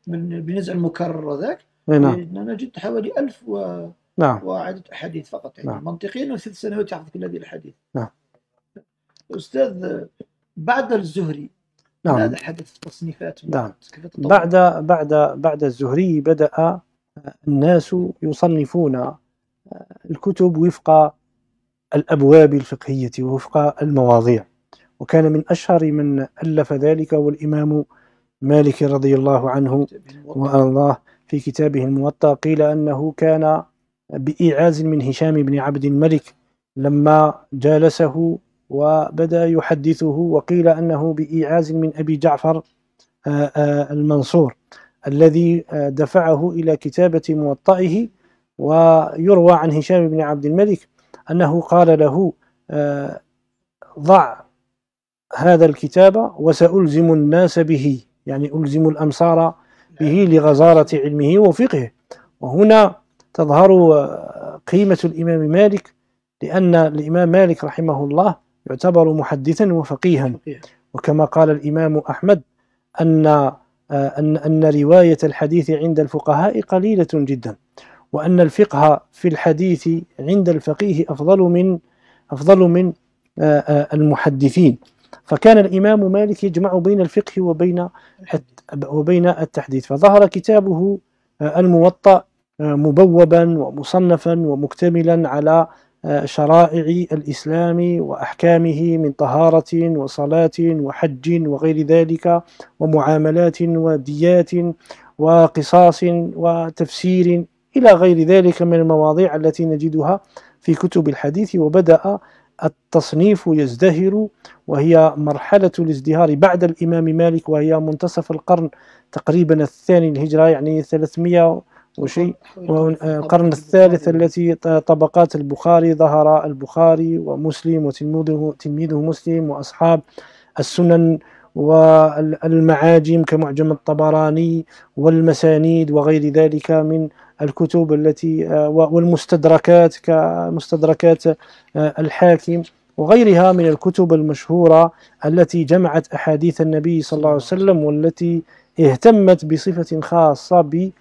من بنزع المكرر ذاك، أي نعم. أنا وجدت حوالي ألف و... نعم. وعدة أحاديث فقط، يعني نعم. منطقيا وست سنوات يحفظ كل هذه الأحاديث. نعم. أستاذ، بعد الزهري نعم. ماذا حدث في التصنيفات؟ نعم. كيف تطور؟ بعد بعد بعد الزهري بدأ الناس يصنفون الكتب وفق الأبواب الفقهية ووفق المواضيع، وكان من أشهر من ألف ذلك هو الإمام مالك رضي الله عنه وأرضاه في كتابه الموطأ. قيل أنه كان بإيعاز من هشام بن عبد الملك لما جالسه وبدأ يحدثه، وقيل أنه بإيعاز من أبي جعفر المنصور الذي دفعه إلى كتابة موطئه. ويروى عن هشام بن عبد الملك أنه قال له ضع هذا الكتاب وسألزم الناس به، يعني ألزم الأمصار به لغزارة علمه وفقهه. وهنا تظهر قيمة الإمام مالك، لأن الإمام مالك رحمه الله يعتبر محدثا وفقيها، وكما قال الإمام أحمد أن أن أن رواية الحديث عند الفقهاء قليلة جدا، وأن الفقه في الحديث عند الفقيه أفضل من أفضل من المحدثين. فكان الإمام مالك يجمع بين الفقه وبين وبين التحديث، فظهر كتابه الموطأ مبوبا ومصنفا ومكتملا على شرائع الإسلام وأحكامه من طهارة وصلاة وحج وغير ذلك، ومعاملات وديات وقصاص وتفسير إلى غير ذلك من المواضيع التي نجدها في كتب الحديث. وبدأ التصنيف يزدهر، وهي مرحلة الازدهار بعد الإمام مالك، وهي منتصف القرن تقريبا الثاني الهجرة، يعني ثلاثمائة وشيء، والقرن الثالث التي طبقات البخاري، ظهر البخاري ومسلم وتلميذه تلميذه مسلم وأصحاب السنن والمعاجم كمعجم الطبراني والمسانيد وغير ذلك من الكتب التي والمستدركات كمستدركات الحاكم وغيرها من الكتب المشهورة التي جمعت أحاديث النبي صلى الله عليه وسلم، والتي اهتمت بصفة خاصة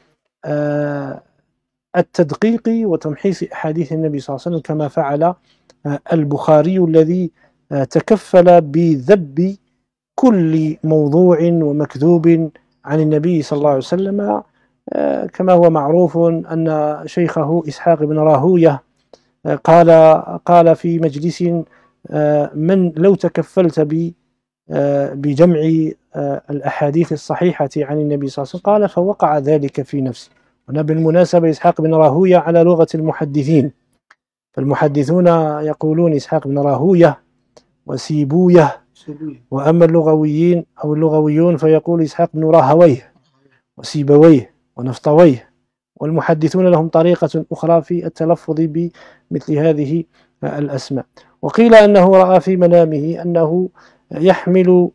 بالتدقيق وتمحيص أحاديث النبي صلى الله عليه وسلم، كما فعل البخاري الذي تكفل بذب كل موضوع ومكذوب عن النبي صلى الله عليه وسلم. كما هو معروف أن شيخه إسحاق بن راهويه قال قال في مجلس: من لو تكفلت بجمع الأحاديث الصحيحة عن النبي صلى الله عليه وسلم، قال فوقع ذلك في نفسي. هنا بالمناسبة إسحاق بن راهويه على لغة المحدثين، فالمحدثون يقولون إسحاق بن راهويه وسيبويه، وأما اللغويين أو اللغويون فيقول إسحاق بن راهويه وسيبويه ونفطويه، والمحدثون لهم طريقة أخرى في التلفظ بمثل هذه الأسماء. وقيل أنه رأى في منامه أنه يحمل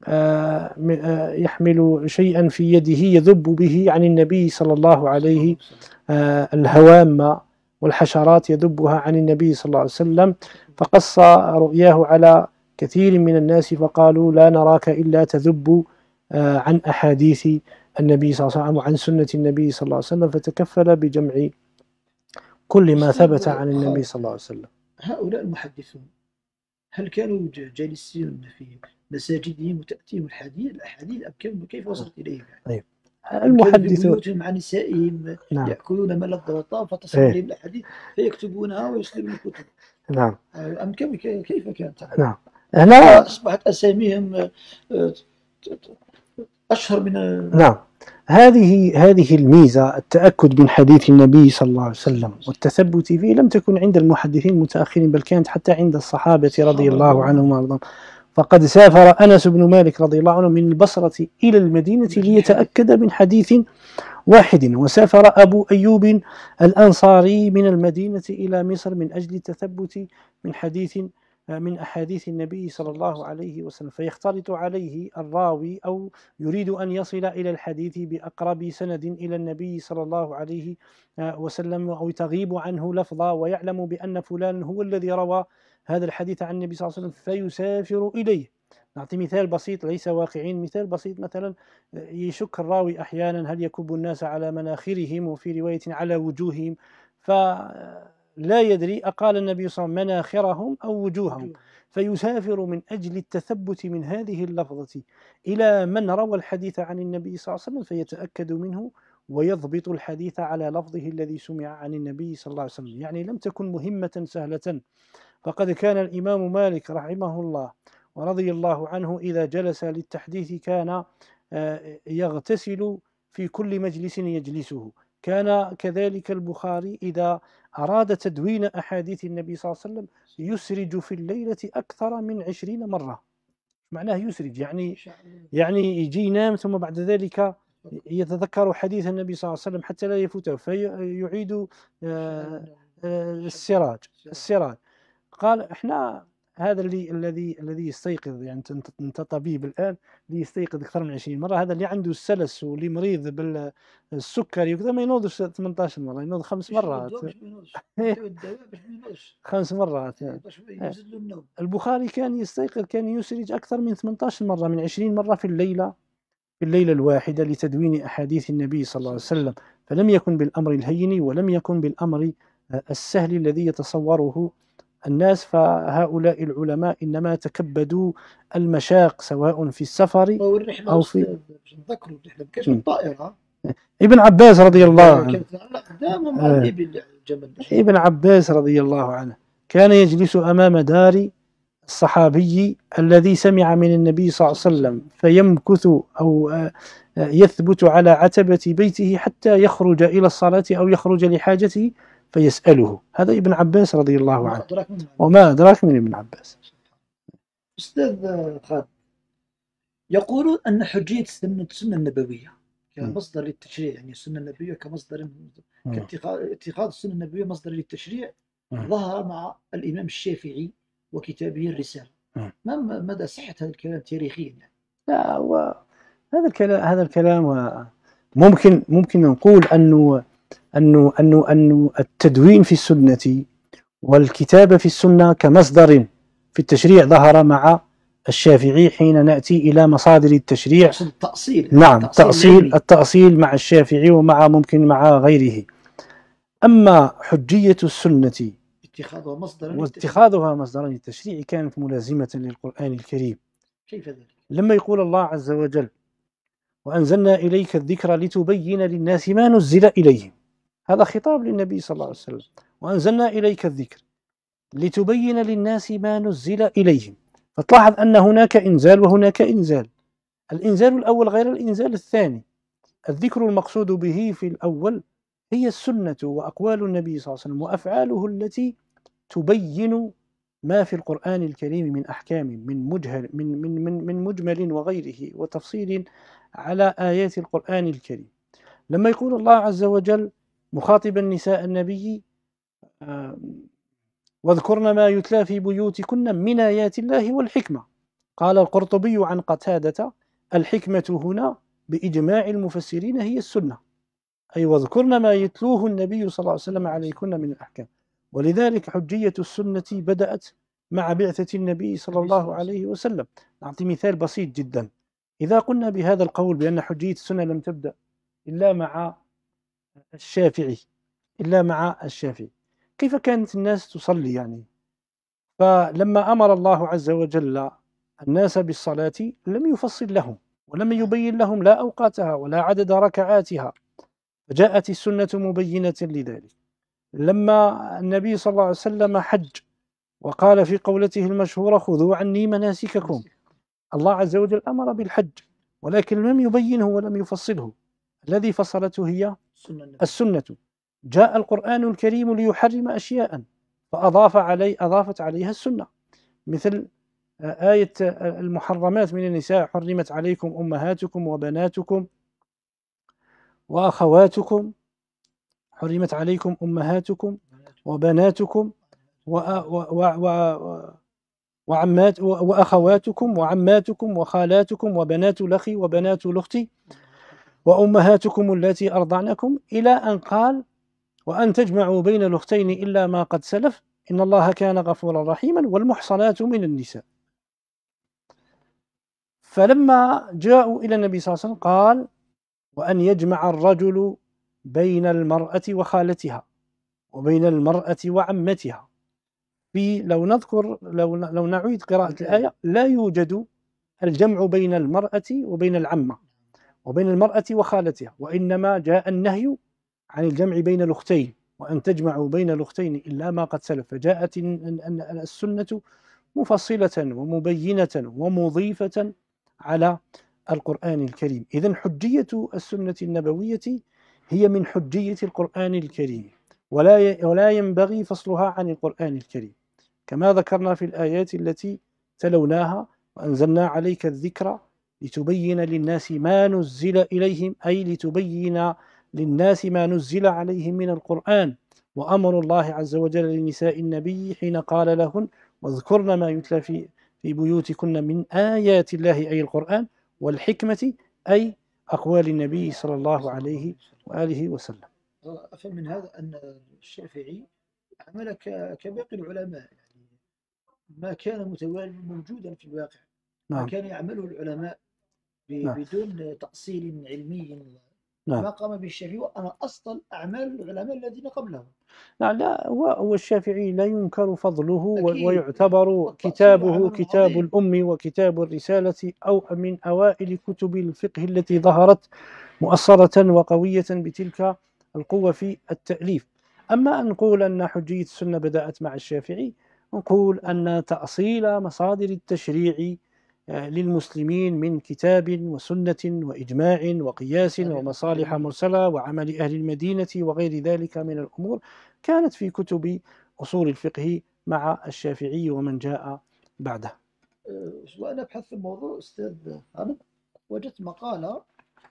يحمل شيئا في يده يذب به عن النبي صلى الله عليه، الهوام والحشرات يذبها عن النبي صلى الله عليه وسلم، فقص رؤياه على كثير من الناس فقالوا: لا نراك إلا تذب عن أحاديث النبي صلى الله عليه وسلم وعن سنة النبي صلى الله عليه وسلم، فتكفل بجمع كل ما ثبت عن النبي صلى الله عليه وسلم. هؤلاء المحدثون هل كانوا جالسين في مساجدهم وتأتيهم الحديث الأحاديث أم كيف وصلت إليهم؟ طيب المحدثون في مع نسائهم نعم. يأكلون ملذ وطاب فتصل إليهم إيه؟ الأحاديث فيكتبونها ويسلمون الكتب. نعم. أم كيف كانت؟ نعم. هنا أصبحت أساميهم أشهر من. نعم. هذه هذه الميزة، التأكد من حديث النبي صلى الله عليه وسلم والتثبت فيه، لم تكن عند المحدثين المتأخرين، بل كانت حتى عند الصحابة رضي الله عنهم وارضاهم. فقد سافر أنس بن مالك رضي الله عنه من البصرة إلى المدينة ليتأكد من حديث واحد، وسافر أبو أيوب الأنصاري من المدينة إلى مصر من أجل التثبت من حديث من أحاديث النبي صلى الله عليه وسلم، فيختلط عليه الراوي أو يريد أن يصل إلى الحديث بأقرب سند إلى النبي صلى الله عليه وسلم، أو تغيب عنه لفظة ويعلم بأن فلان هو الذي روى هذا الحديث عن النبي صلى الله عليه وسلم، فيسافر إليه نعطي مثال بسيط ليس واقعين، مثال بسيط مثلا يشك الراوي أحيانا هل يكب الناس على مناخرهم، وفي رواية على وجوههم، فلا يدري أقال النبي صلى الله عليه وسلم مناخرهم أو وجوههم، فيسافر من أجل التثبت من هذه اللفظة إلى من روى الحديث عن النبي صلى الله عليه وسلم فيتأكد منه ويضبط الحديث على لفظه الذي سمع عن النبي صلى الله عليه وسلم. يعني لم تكن مهمة سهلة. فقد كان الإمام مالك رحمه الله ورضي الله عنه إذا جلس للتحديث كان يغتسل في كل مجلس يجلسه. كان كذلك البخاري إذا أراد تدوين أحاديث النبي صلى الله عليه وسلم يسرج في الليلة أكثر من عشرين مرة. معناه يسرج يعني يعني يجي ينام ثم بعد ذلك يتذكر حديث النبي صلى الله عليه وسلم حتى لا يفوته فيعيد السراج السراج قال احنا هذا اللي الذي الذي يستيقظ، يعني انت انت طبيب الان، اللي يستيقظ اكثر من عشرين مره، هذا اللي عنده السلس واللي مريض بالسكري وكذا ما ينوضش ثمانية عشر مره، ينوض خمس مرات خمس مرات يعني. البخاري كان يستيقظ كان يسرج اكثر من ثمانية عشر مره، من عشرين مره في الليله في الليله الواحده لتدوين احاديث النبي صلى الله عليه وسلم. فلم يكن بالامر الهين ولم يكن بالامر السهل الذي يتصوره الناس. فهؤلاء العلماء إنما تكبدوا المشاق سواء في السفر أو في نذكروا الرحلة كانت بالطائرة. ابن عباس رضي الله عنه آه. ابن عباس رضي الله عنه كان يجلس أمام دار الصحابي الذي سمع من النبي صلى الله عليه وسلم فيمكث أو يثبت على عتبة بيته حتى يخرج إلى الصلاة أو يخرج لحاجته فيسأله. هذا ابن عباس رضي الله عنه. وما أدراك من ابن عباس. أستاذ خالد، يقولون أن حجية السنة النبوية كمصدر للتشريع، يعني السنة النبوية كمصدر اتخاذ السنة النبوية مصدر للتشريع ظهر مع الإمام الشافعي وكتابه الرسالة. ما مدى صحة هذا الكلام تاريخيا يعني؟ لا، هذا الكلام هذا الكلام ممكن ممكن نقول أنه أنه أنه أنه التدوين في السنة والكتابة في السنة كمصدر في التشريع ظهر مع الشافعي حين نأتي إلى مصادر التشريع. التأصيل. نعم، التأصيل التأصيل مع الشافعي ومع ممكن مع غيره. أما حجية السنة اتخاذها مصدرا واتخاذها مصدرا للتشريع كانت ملازمة للقرآن الكريم. كيف ذلك؟ لما يقول الله عز وجل وأنزلنا إليك الذكر لتبين للناس ما نزل إليهم، هذا خطاب للنبي صلى الله عليه وسلم. وأنزلنا إليك الذكر لتبين للناس ما نزل إليهم. فتلاحظ أن هناك إنزال وهناك إنزال. الإنزال الأول غير الإنزال الثاني. الذكر المقصود به في الأول هي السنة وأقوال النبي صلى الله عليه وسلم وأفعاله التي تبين ما في القرآن الكريم من أحكام من مجهل من من من من مجمل وغيره وتفصيل على آيات القرآن الكريم. لما يقول الله عز وجل مخاطبا نساء النبي واذكرن ما يتلى في بيوتكن من آيات الله والحكمة، قال القرطبي عن قتادة الحكمة هنا بإجماع المفسرين هي السنة، أي واذكرن ما يتلوه النبي صلى الله عليه وسلم عليكن من الأحكام. ولذلك حجية السنة بدأت مع بعثة النبي صلى الله عليه وسلم. نعطي مثال بسيط جدا. إذا قلنا بهذا القول بأن حجية السنة لم تبدأ إلا مع الشافعي إلا مع الشافعي كيف كانت الناس تصلي يعني؟ فلما أمر الله عز وجل الناس بالصلاة لم يفصل لهم ولم يبين لهم لا أوقاتها ولا عدد ركعاتها، فجاءت السنة مبينة لذلك. لما النبي صلى الله عليه وسلم حج وقال في قولته المشهورة خذوا عني مناسككم، الله عز وجل أمر بالحج ولكن لم يبينه ولم يفصله. الذي فصلته هي السنة. جاء القرآن الكريم ليحرم أشياء فأضاف علي أضافت عليها السنة، مثل آية المحرمات من النساء حرمت عليكم أمهاتكم وبناتكم وأخواتكم حرمت عليكم أمهاتكم وبناتكم وعمات وأخواتكم وعماتكم وخالاتكم وبنات الأخ وبنات الأخت وأمهاتكم التي أرضعنكم، إلى أن قال وأن تجمعوا بين الأختين إلا ما قد سلف إن الله كان غفورا رحيما والمحصنات من النساء. فلما جاءوا إلى النبي صلى الله عليه وسلم قال: وأن يجمع الرجل بين المرأة وخالتها وبين المرأة وعمتها. في لو نذكر لو لو نعيد قراءة الآية لا يوجد الجمع بين المرأة وبين العمة وبين المرأة وخالتها، وإنما جاء النهي عن الجمع بين الأختين، وأن تجمعوا بين الأختين إلا ما قد سلف. فجاءت السنة مفصلة ومبينة ومضيفة على القرآن الكريم. إذن حجية السنة النبوية هي من حجية القرآن الكريم، ولا ولا ينبغي فصلها عن القرآن الكريم، كما ذكرنا في الآيات التي تلوناها: وأنزلنا عليك الذكر لتبين للناس ما نزل إليهم، أي لتبين للناس ما نزل عليهم من القرآن. وأمر الله عز وجل لنساء النبي حين قال لهن: واذكرن ما يتلى في في بيوتكن من آيات الله، أي القرآن، والحكمة، أي أقوال النبي صلى الله عليه وآله وسلم. أفهم من هذا أن الشافعي عمل كباقي العلماء، يعني ما كان متواجد موجودا في الواقع، ما نعم. كان يعمله العلماء نعم. بدون تأصيل علمي. نعم. ما قام به الشافعي وأنا أصل أعمال العلماء الذين قبله. لا لا هو الشافعي لا ينكر فضله، أكيد. ويعتبر كتابه كتاب الأم وكتاب الرسالة أو من أوائل كتب الفقه التي ظهرت مؤثرة وقوية بتلك القوة في التأليف. أما أن نقول أن حجية السنة بدأت مع الشافعي، نقول أن تأصيل مصادر التشريع للمسلمين من كتاب وسنة وإجماع وقياس ومصالح مرسلة وعمل أهل المدينة وغير ذلك من الأمور كانت في كتب أصول الفقه مع الشافعي ومن جاء بعده. وأنا أبحث في الموضوع أستاذ، أنا وجدت مقالة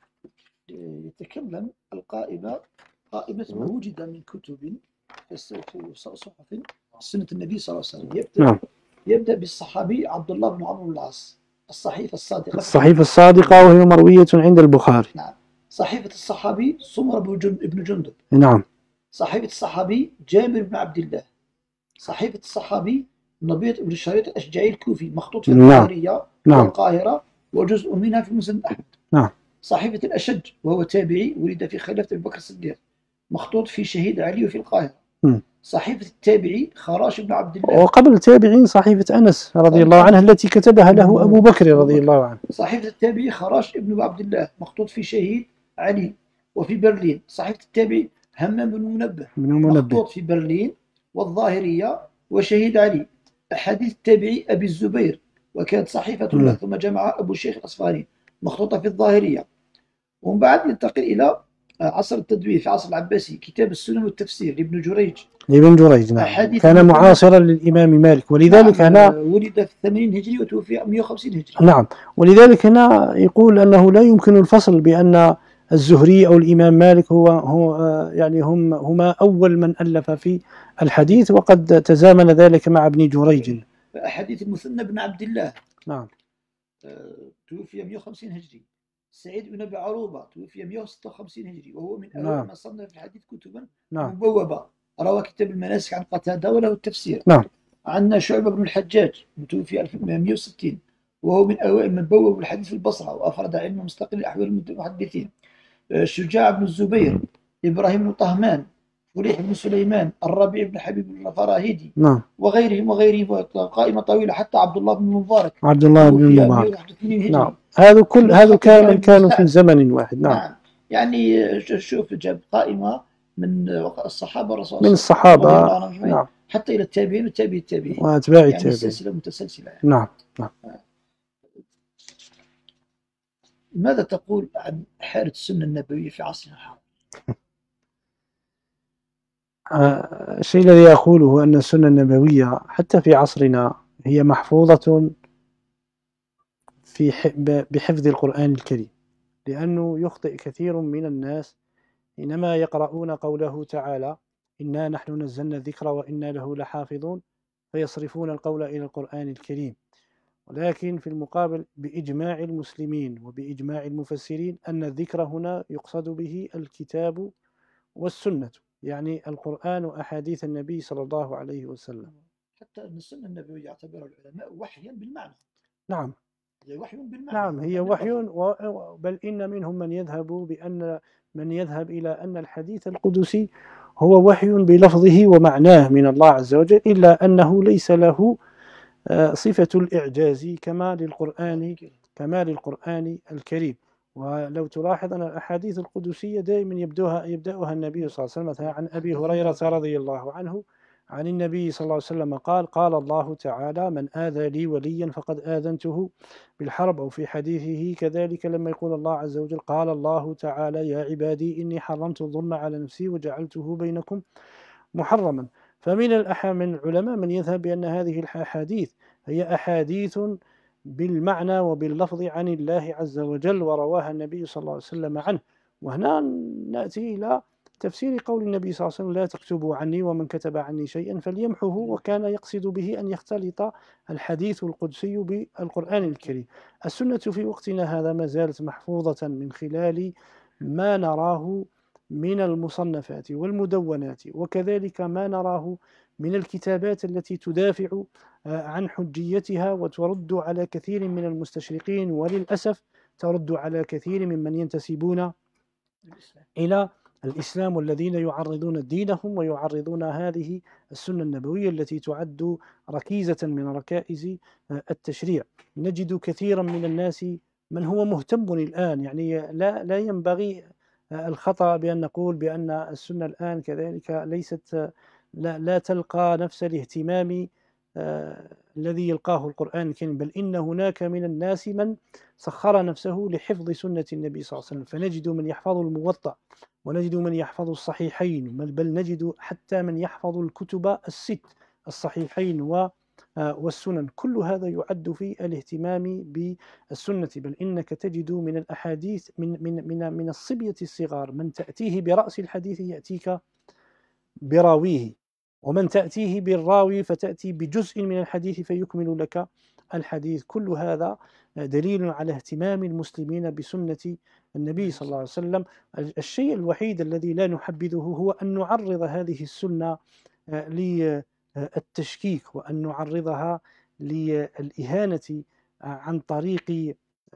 يتكلم القائمة قائمة ما وجد من كتب في صحف سنة النبي صلى الله عليه وسلم. يبدأ, نعم. يبدأ بالصحابي عبد الله بن عمرو بن العاص، الصحيفة الصادقة الصحيفة الصادقة وهي مروية عند البخاري. نعم. صحيفة الصحابي سمر بن جندب. نعم. صحيفة الصحابي جابر بن عبد الله. صحيفة الصحابي نبيط بن الشريط الأشجعي الكوفي، مخطوط في القاهرية نعم. والقاهرة وجزء منها في مسند أحمد. نعم. صحيفة الأشج وهو تابعي ولد في خلافة أبي بكر الصديق، مخطوط في شهيد علي وفي القاهرة. م. صحيفة التابعي خراش بن عبد الله. وقبل التابعين صحيفة أنس رضي الله عنه التي كتبها له أبو بكر رضي الله عنه. صحيفة التابعي خراش ابن عبد الله، مخطوط في شهيد علي وفي برلين. صحيفة التابعي همام بن منبه، مخطوط في برلين والظاهرية وشهيد علي. أحاديث التابعي أبي الزبير وكانت صحيفة له، ثم جمع أبو الشيخ الأصفهاني، مخطوطة في الظاهرية. ومن بعد ينتقل إلى عصر التدوين في عصر العباسي، كتاب السنن والتفسير لابن جريج. لابن جريج نعم، كان معاصرا للإمام مالك، ولذلك نعم. هنا ولد في ثمانين هجري وتوفي مئة وخمسين هجري. نعم، ولذلك هنا يقول أنه لا يمكن الفصل بأن الزهري أو الإمام مالك هو, هو يعني هم هما أول من ألف في الحديث، وقد تزامن ذلك مع ابن جريج. أحاديث المثنى بن عبد الله نعم توفي مئة وخمسين هجري. سعيد بن أبي عروبة توفي مئة وستة وخمسين هجري، وهو من أول نعم. من صنف في الحديث كتبا نعم. مبوبة. روى كتاب المناسك عن قتادة وله التفسير. نعم. عندنا شعبة بن الحجاج توفي ألف ومئة وستين، وهو من أوائل من بوب الحديث في البصرة وأفرد علم مستقل أحوال المحدثين. شجاع بن الزبير، إبراهيم بن طهمان، فليح بن سليمان، الربيع بن حبيب الفراهيدي. نعم. وغيرهم وغيرهم، قائمة طويلة حتى عبد الله بن المبارك. عبد الله بن المبارك. نعم. هذا كل هذا كان كانوا في زمن واحد. نعم. نعم. يعني شوف جاب قائمة من الصحابة الرسول من الصحابة نعم. حتى إلى التابعين والتابعي التابعين وأتباع يعني التابعين. السلسلة متسلسلة يعني. نعم. نعم. ماذا تقول عن حالة السنة النبوية في عصرنا الحاضر؟ الشيء الذي أقوله أن السنة النبوية حتى في عصرنا هي محفوظة في بحفظ القرآن الكريم، لأنه يخطئ كثير من الناس حينما يقرؤون قوله تعالى: إنا نحن نزلنا الذكر وإنا له لحافظون، فيصرفون القول إلى القرآن الكريم. ولكن في المقابل بإجماع المسلمين وبإجماع المفسرين أن الذكر هنا يقصد به الكتاب والسنة، يعني القرآن وأحاديث النبي صلى الله عليه وسلم. حتى أن السنة النبوية يعتبرها العلماء وحيا بالمعنى. نعم. هي وحي بالمعنى. نعم هي يعني وحي، اللفظ. و- بل إن منهم من يذهب بأن من يذهب إلى أن الحديث القدسي هو وحي بلفظه ومعناه من الله عز وجل، إلا أنه ليس له آه، صفة الإعجاز كما للقرآن كما للقرآن الكريم. ولو تلاحظ أن الأحاديث القدسية دائما يبدأها يبدأها النبي صلى الله عليه وسلم، مثلا عن أبي هريرة رضي الله عنه عن النبي صلى الله عليه وسلم قال: قال الله تعالى: من آذى لي وليا فقد آذنته بالحرب. أو في حديثه كذلك لما يقول الله عز وجل: قال الله تعالى: يا عبادي إني حرمت الظلم على نفسي وجعلته بينكم محرما. فمن الأح من العلماء من يذهب بأن هذه الأحاديث هي أحاديث بالمعنى وباللفظ عن الله عز وجل، ورواها النبي صلى الله عليه وسلم عنه. وهنا نأتي إلى تفسير قول النبي صلى الله عليه وسلم: لا تكتبوا عني ومن كتب عني شيئا فليمحه. وكان يقصد به أن يختلط الحديث القدسي بالقرآن الكريم. السنة في وقتنا هذا ما زالت محفوظة من خلال ما نراه من المصنفات والمدونات، وكذلك ما نراه من الكتابات التي تدافع عن حجيتها وترد على كثير من المستشرقين، وللأسف ترد على كثير ممن ينتسبون إلى الإسلام والذين يعرضون دينهم ويعرضون هذه السنة النبوية التي تعد ركيزة من ركائز التشريع. نجد كثيرا من الناس من هو مهتم الآن، يعني لا لا ينبغي الخطأ بأن نقول بأن السنة الآن كذلك ليست لا, لا تلقى نفس الاهتمام آه الذي يلقاه القرآن الكريم، بل إن هناك من الناس من سخر نفسه لحفظ سنة النبي صلى الله عليه وسلم. فنجد من يحفظ الموطأ، ونجد من يحفظ الصحيحين، بل نجد حتى من يحفظ الكتب الست، الصحيحين والسنن. كل هذا يعد في الاهتمام بالسنة. بل إنك تجد من الأحاديث من من من من الصبية الصغار من تأتيه برأس الحديث يأتيك براويه، ومن تأتيه بالراوي فتأتي بجزء من الحديث فيكمل لك الحديث. كل هذا دليل على اهتمام المسلمين بسنة النبي صلى الله عليه وسلم. الشيء الوحيد الذي لا نحبذه هو أن نعرض هذه السنة للتشكيك، وأن نعرضها للإهانة عن طريق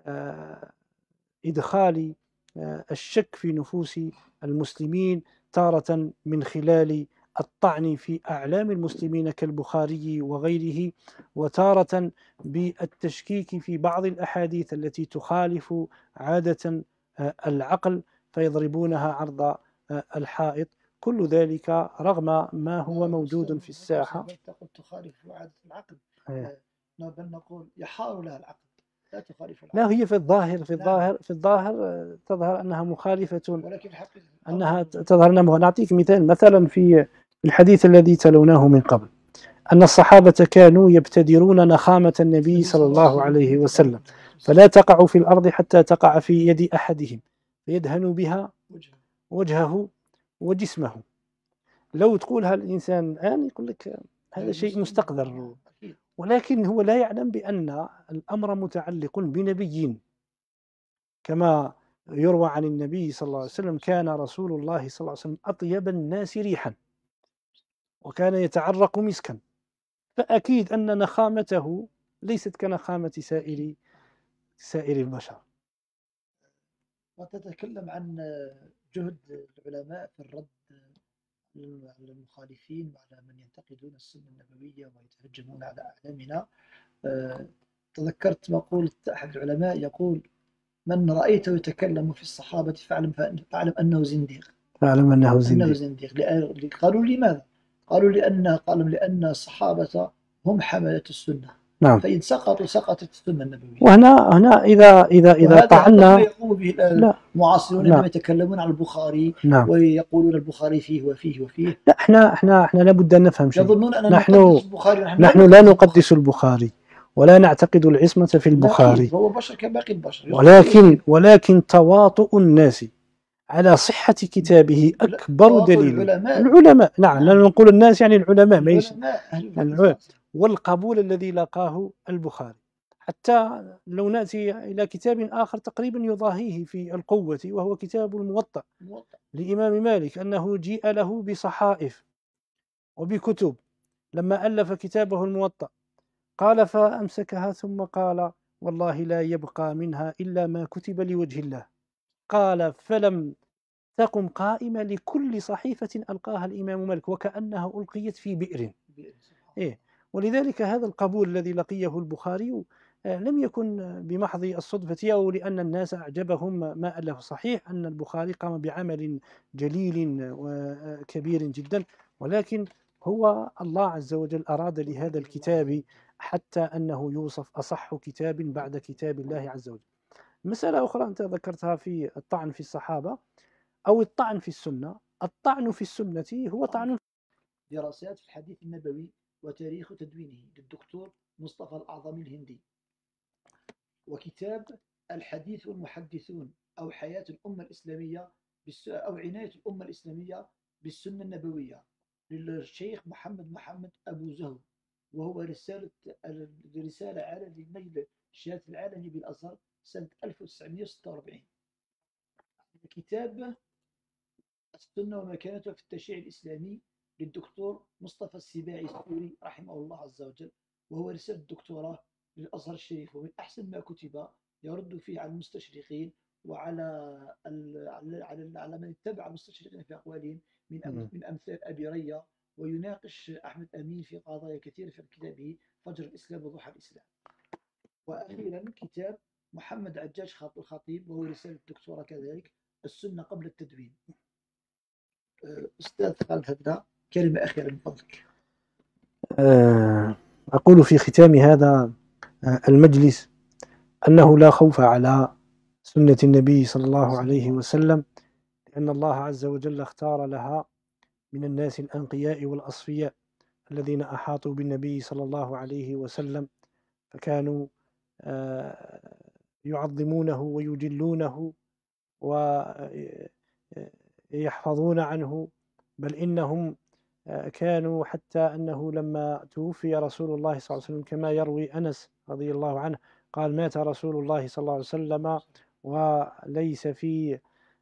إدخال الشك في نفوس المسلمين، تارة من خلال الطعن في أعلام المسلمين كالبخاري وغيره، وتارة بالتشكيك في بعض الأحاديث التي تخالف عادة العقل فيضربونها عرض الحائط. كل ذلك رغم ما هو موجود في الساحة. تقول تخالف عادة العقل، بل نقول يحار لها العقل، لا تخالف العقل. لا، هي في الظاهر في الظاهر في الظاهر تظهر أنها مخالفة، ولكن الحقيقة أنها تظهر أنها. نعطيك مثال، مثلا في الحديث الذي تلوناه من قبل أن الصحابة كانوا يبتدرون نخامة النبي صلى الله عليه وسلم، فلا تقع في الأرض حتى تقع في يد أحدهم فيدهن بها وجهه وجسمه. لو تقولها الإنسان الآن يقول لك هذا شيء مستقذر، ولكن هو لا يعلم بأن الأمر متعلق بنبي. كما يروى عن النبي صلى الله عليه وسلم: كان رسول الله صلى الله عليه وسلم أطيب الناس ريحا وكان يتعرق مسكا. فأكيد أن نخامته ليست كنخامة سائر سائر البشر. وتتكلم عن جهد العلماء في الرد على المخالفين وعلى من ينتقدون السنة النبوية ويتهجمون على أعلامنا. تذكرت مقولة أحد العلماء يقول: من رأيته يتكلم في الصحابة فاعلم فاعلم أنه زنديق. فاعلم أنه زنديق. أنه زنديق. قالوا لماذا؟ قالوا لأن قالوا لأن الصحابة هم حملة السنة. نعم. فإن سقطوا سقطت السنة النبوية. وهنا هنا إذا إذا إذا طعنا يقوم به المعاصرون لما يتكلمون عن البخاري. نعم. ويقولون البخاري فيه وفيه وفيه. لا، احنا احنا احنا لابد أن نفهم شيء. يظنون أننا نحن نقدس البخاري. نحن لا نقدس البخاري ولا نعتقد العصمة في البخاري. هو بشر كباقي البشر. ولكن ولكن تواطؤ الناس على صحة كتابه أكبر دليل. العلماء. العلماء نعم، لا نقول الناس يعني العلماء. العلماء. والقبول الذي لقاه البخاري، حتى لو نأتي إلى كتاب آخر تقريبا يضاهيه في القوة وهو كتاب الموطأ لإمام مالك، أنه جيء له بصحائف وبكتب. لما ألف كتابه الموطأ قال فأمسكها ثم قال: والله لا يبقى منها إلا ما كتب لوجه الله. قال فلم تقم قائمة لكل صحيفة ألقاها الإمام مالك وكأنها ألقيت في بئر. إيه، ولذلك هذا القبول الذي لقيه البخاري آه، لم يكن بمحض الصدفة أو لأن الناس أعجبهم ما ألف. صحيح أن البخاري قام بعمل جليل وكبير جدا، ولكن هو الله عز وجل أراد لهذا الكتاب حتى أنه يوصف أصح كتاب بعد كتاب الله عز وجل. مسألة أخرى أنت ذكرتها في الطعن في الصحابة أو الطعن في السنة. الطعن في السنة هو طعن دراسات في الحديث النبوي وتاريخ تدوينه للدكتور مصطفى الأعظمي الهندي، وكتاب الحديث والمحدثون أو حياة الأمة الإسلامية أو عناية الأمة الإسلامية بالسنة النبوية للشيخ محمد محمد أبو زهو، وهو رسالة رسالة على لنيل الشهادة العالمي بالأزهر سنة ألف وتسعمائة وستة وأربعين. كتاب السنة ومكانتها في التشريع الإسلامي للدكتور مصطفى السباعي السوري رحمه الله عز وجل، وهو رسالة دكتوراه للأزهر الشريف، ومن أحسن ما كتب يرد فيه على المستشرقين وعلى على على من اتبع المستشرقين في أقوالهم من من أمثال أبي ريا، ويناقش أحمد أمين في قضايا كثيرة في كتابه فجر الإسلام وضحى الإسلام. وأخيرا كتاب محمد عجاج خاطب الخطيب، وهو رسالة دكتوراه كذلك، السنة قبل التدوين. أستاذ خالد هدنا، كلمة أخيرة من فضلك. أقول في ختام هذا المجلس أنه لا خوف على سنة النبي صلى الله عليه وسلم، لأن الله عز وجل اختار لها من الناس الأنقياء والأصفياء الذين أحاطوا بالنبي صلى الله عليه وسلم، فكانوا يعظمونه ويجلونه ويحفظون عنه، بل إنهم كانوا حتى أنه لما توفي رسول الله صلى الله عليه وسلم كما يروي أنس رضي الله عنه قال مات رسول الله صلى الله عليه وسلم وليس في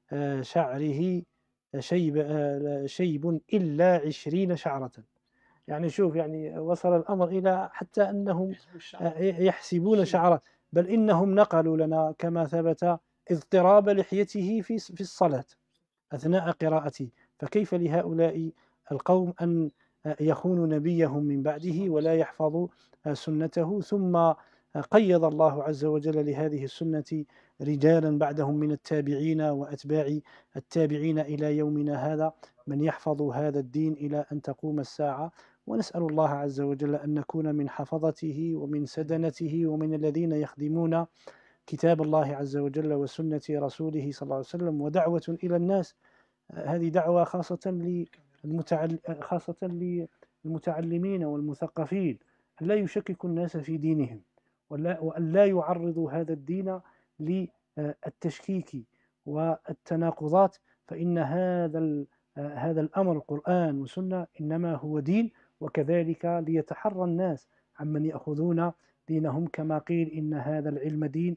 شعره شيب, شيب إلا عشرين شعرة. يعني شوف، يعني وصل الأمر إلى حتى أنهم يحسبون شعرة، بل إنهم نقلوا لنا كما ثبت اضطراب لحيته في في الصلاة أثناء قراءته، فكيف لهؤلاء القوم أن يخونوا نبيهم من بعده ولا يحفظوا سنته؟ ثم قيض الله عز وجل لهذه السنة رجالا بعدهم من التابعين وأتباع التابعين إلى يومنا هذا من يحفظ هذا الدين إلى أن تقوم الساعة. ونسأل الله عز وجل أن نكون من حفظته ومن سدنته ومن الذين يخدمون كتاب الله عز وجل وسنة رسوله صلى الله عليه وسلم. ودعوة إلى الناس، هذه دعوة خاصة للمتعل... خاصة للمتعلمين والمثقفين، أن لا يشككوا الناس في دينهم وأن لا يعرضوا هذا الدين للتشكيك والتناقضات، فإن هذا هذا الأمر القرآن وسنة إنما هو دين، وكذلك ليتحرى الناس عمن يأخذون دينهم، كما قيل إن هذا العلم دين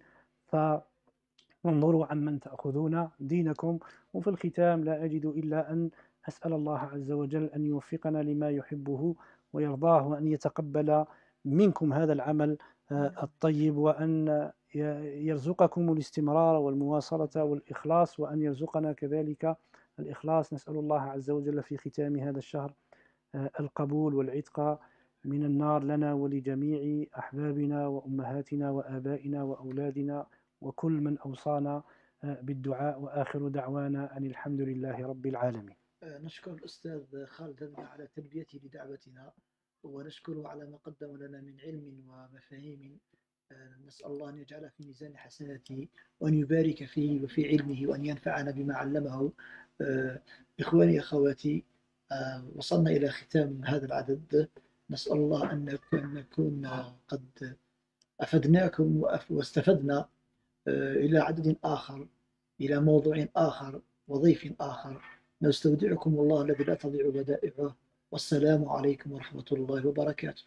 فانظروا عمن تأخذون دينكم. وفي الختام لا أجد إلا أن أسأل الله عز وجل أن يوفقنا لما يحبه ويرضاه، وأن يتقبل منكم هذا العمل الطيب، وأن يرزقكم الاستمرار والمواصلة والإخلاص، وأن يرزقنا كذلك الإخلاص. نسأل الله عز وجل في ختام هذا الشهر القبول والعتق من النار لنا ولجميع أحبابنا وأمهاتنا وآبائنا وأولادنا وكل من أوصانا بالدعاء، وآخر دعوانا أن الحمد لله رب العالمين. نشكر الأستاذ خالد هدنا على تلبيته لدعوتنا، ونشكره على ما قدم لنا من علم ومفاهيم. نسأل الله أن يجعله في ميزان حسناته وأن يبارك فيه وفي علمه وأن ينفعنا بما علمه. إخواني أخواتي، وصلنا إلى ختام هذا العدد. نسأل الله أن نكون قد أفدناكم واستفدنا. إلى عدد آخر، إلى موضوع آخر وضيف آخر، نستودعكم الله الذي لا تضيع ودائعه، والسلام عليكم ورحمة الله وبركاته.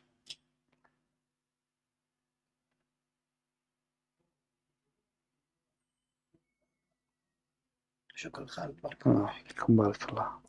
شكرا خالد، بارك الله فيك. بارك الله.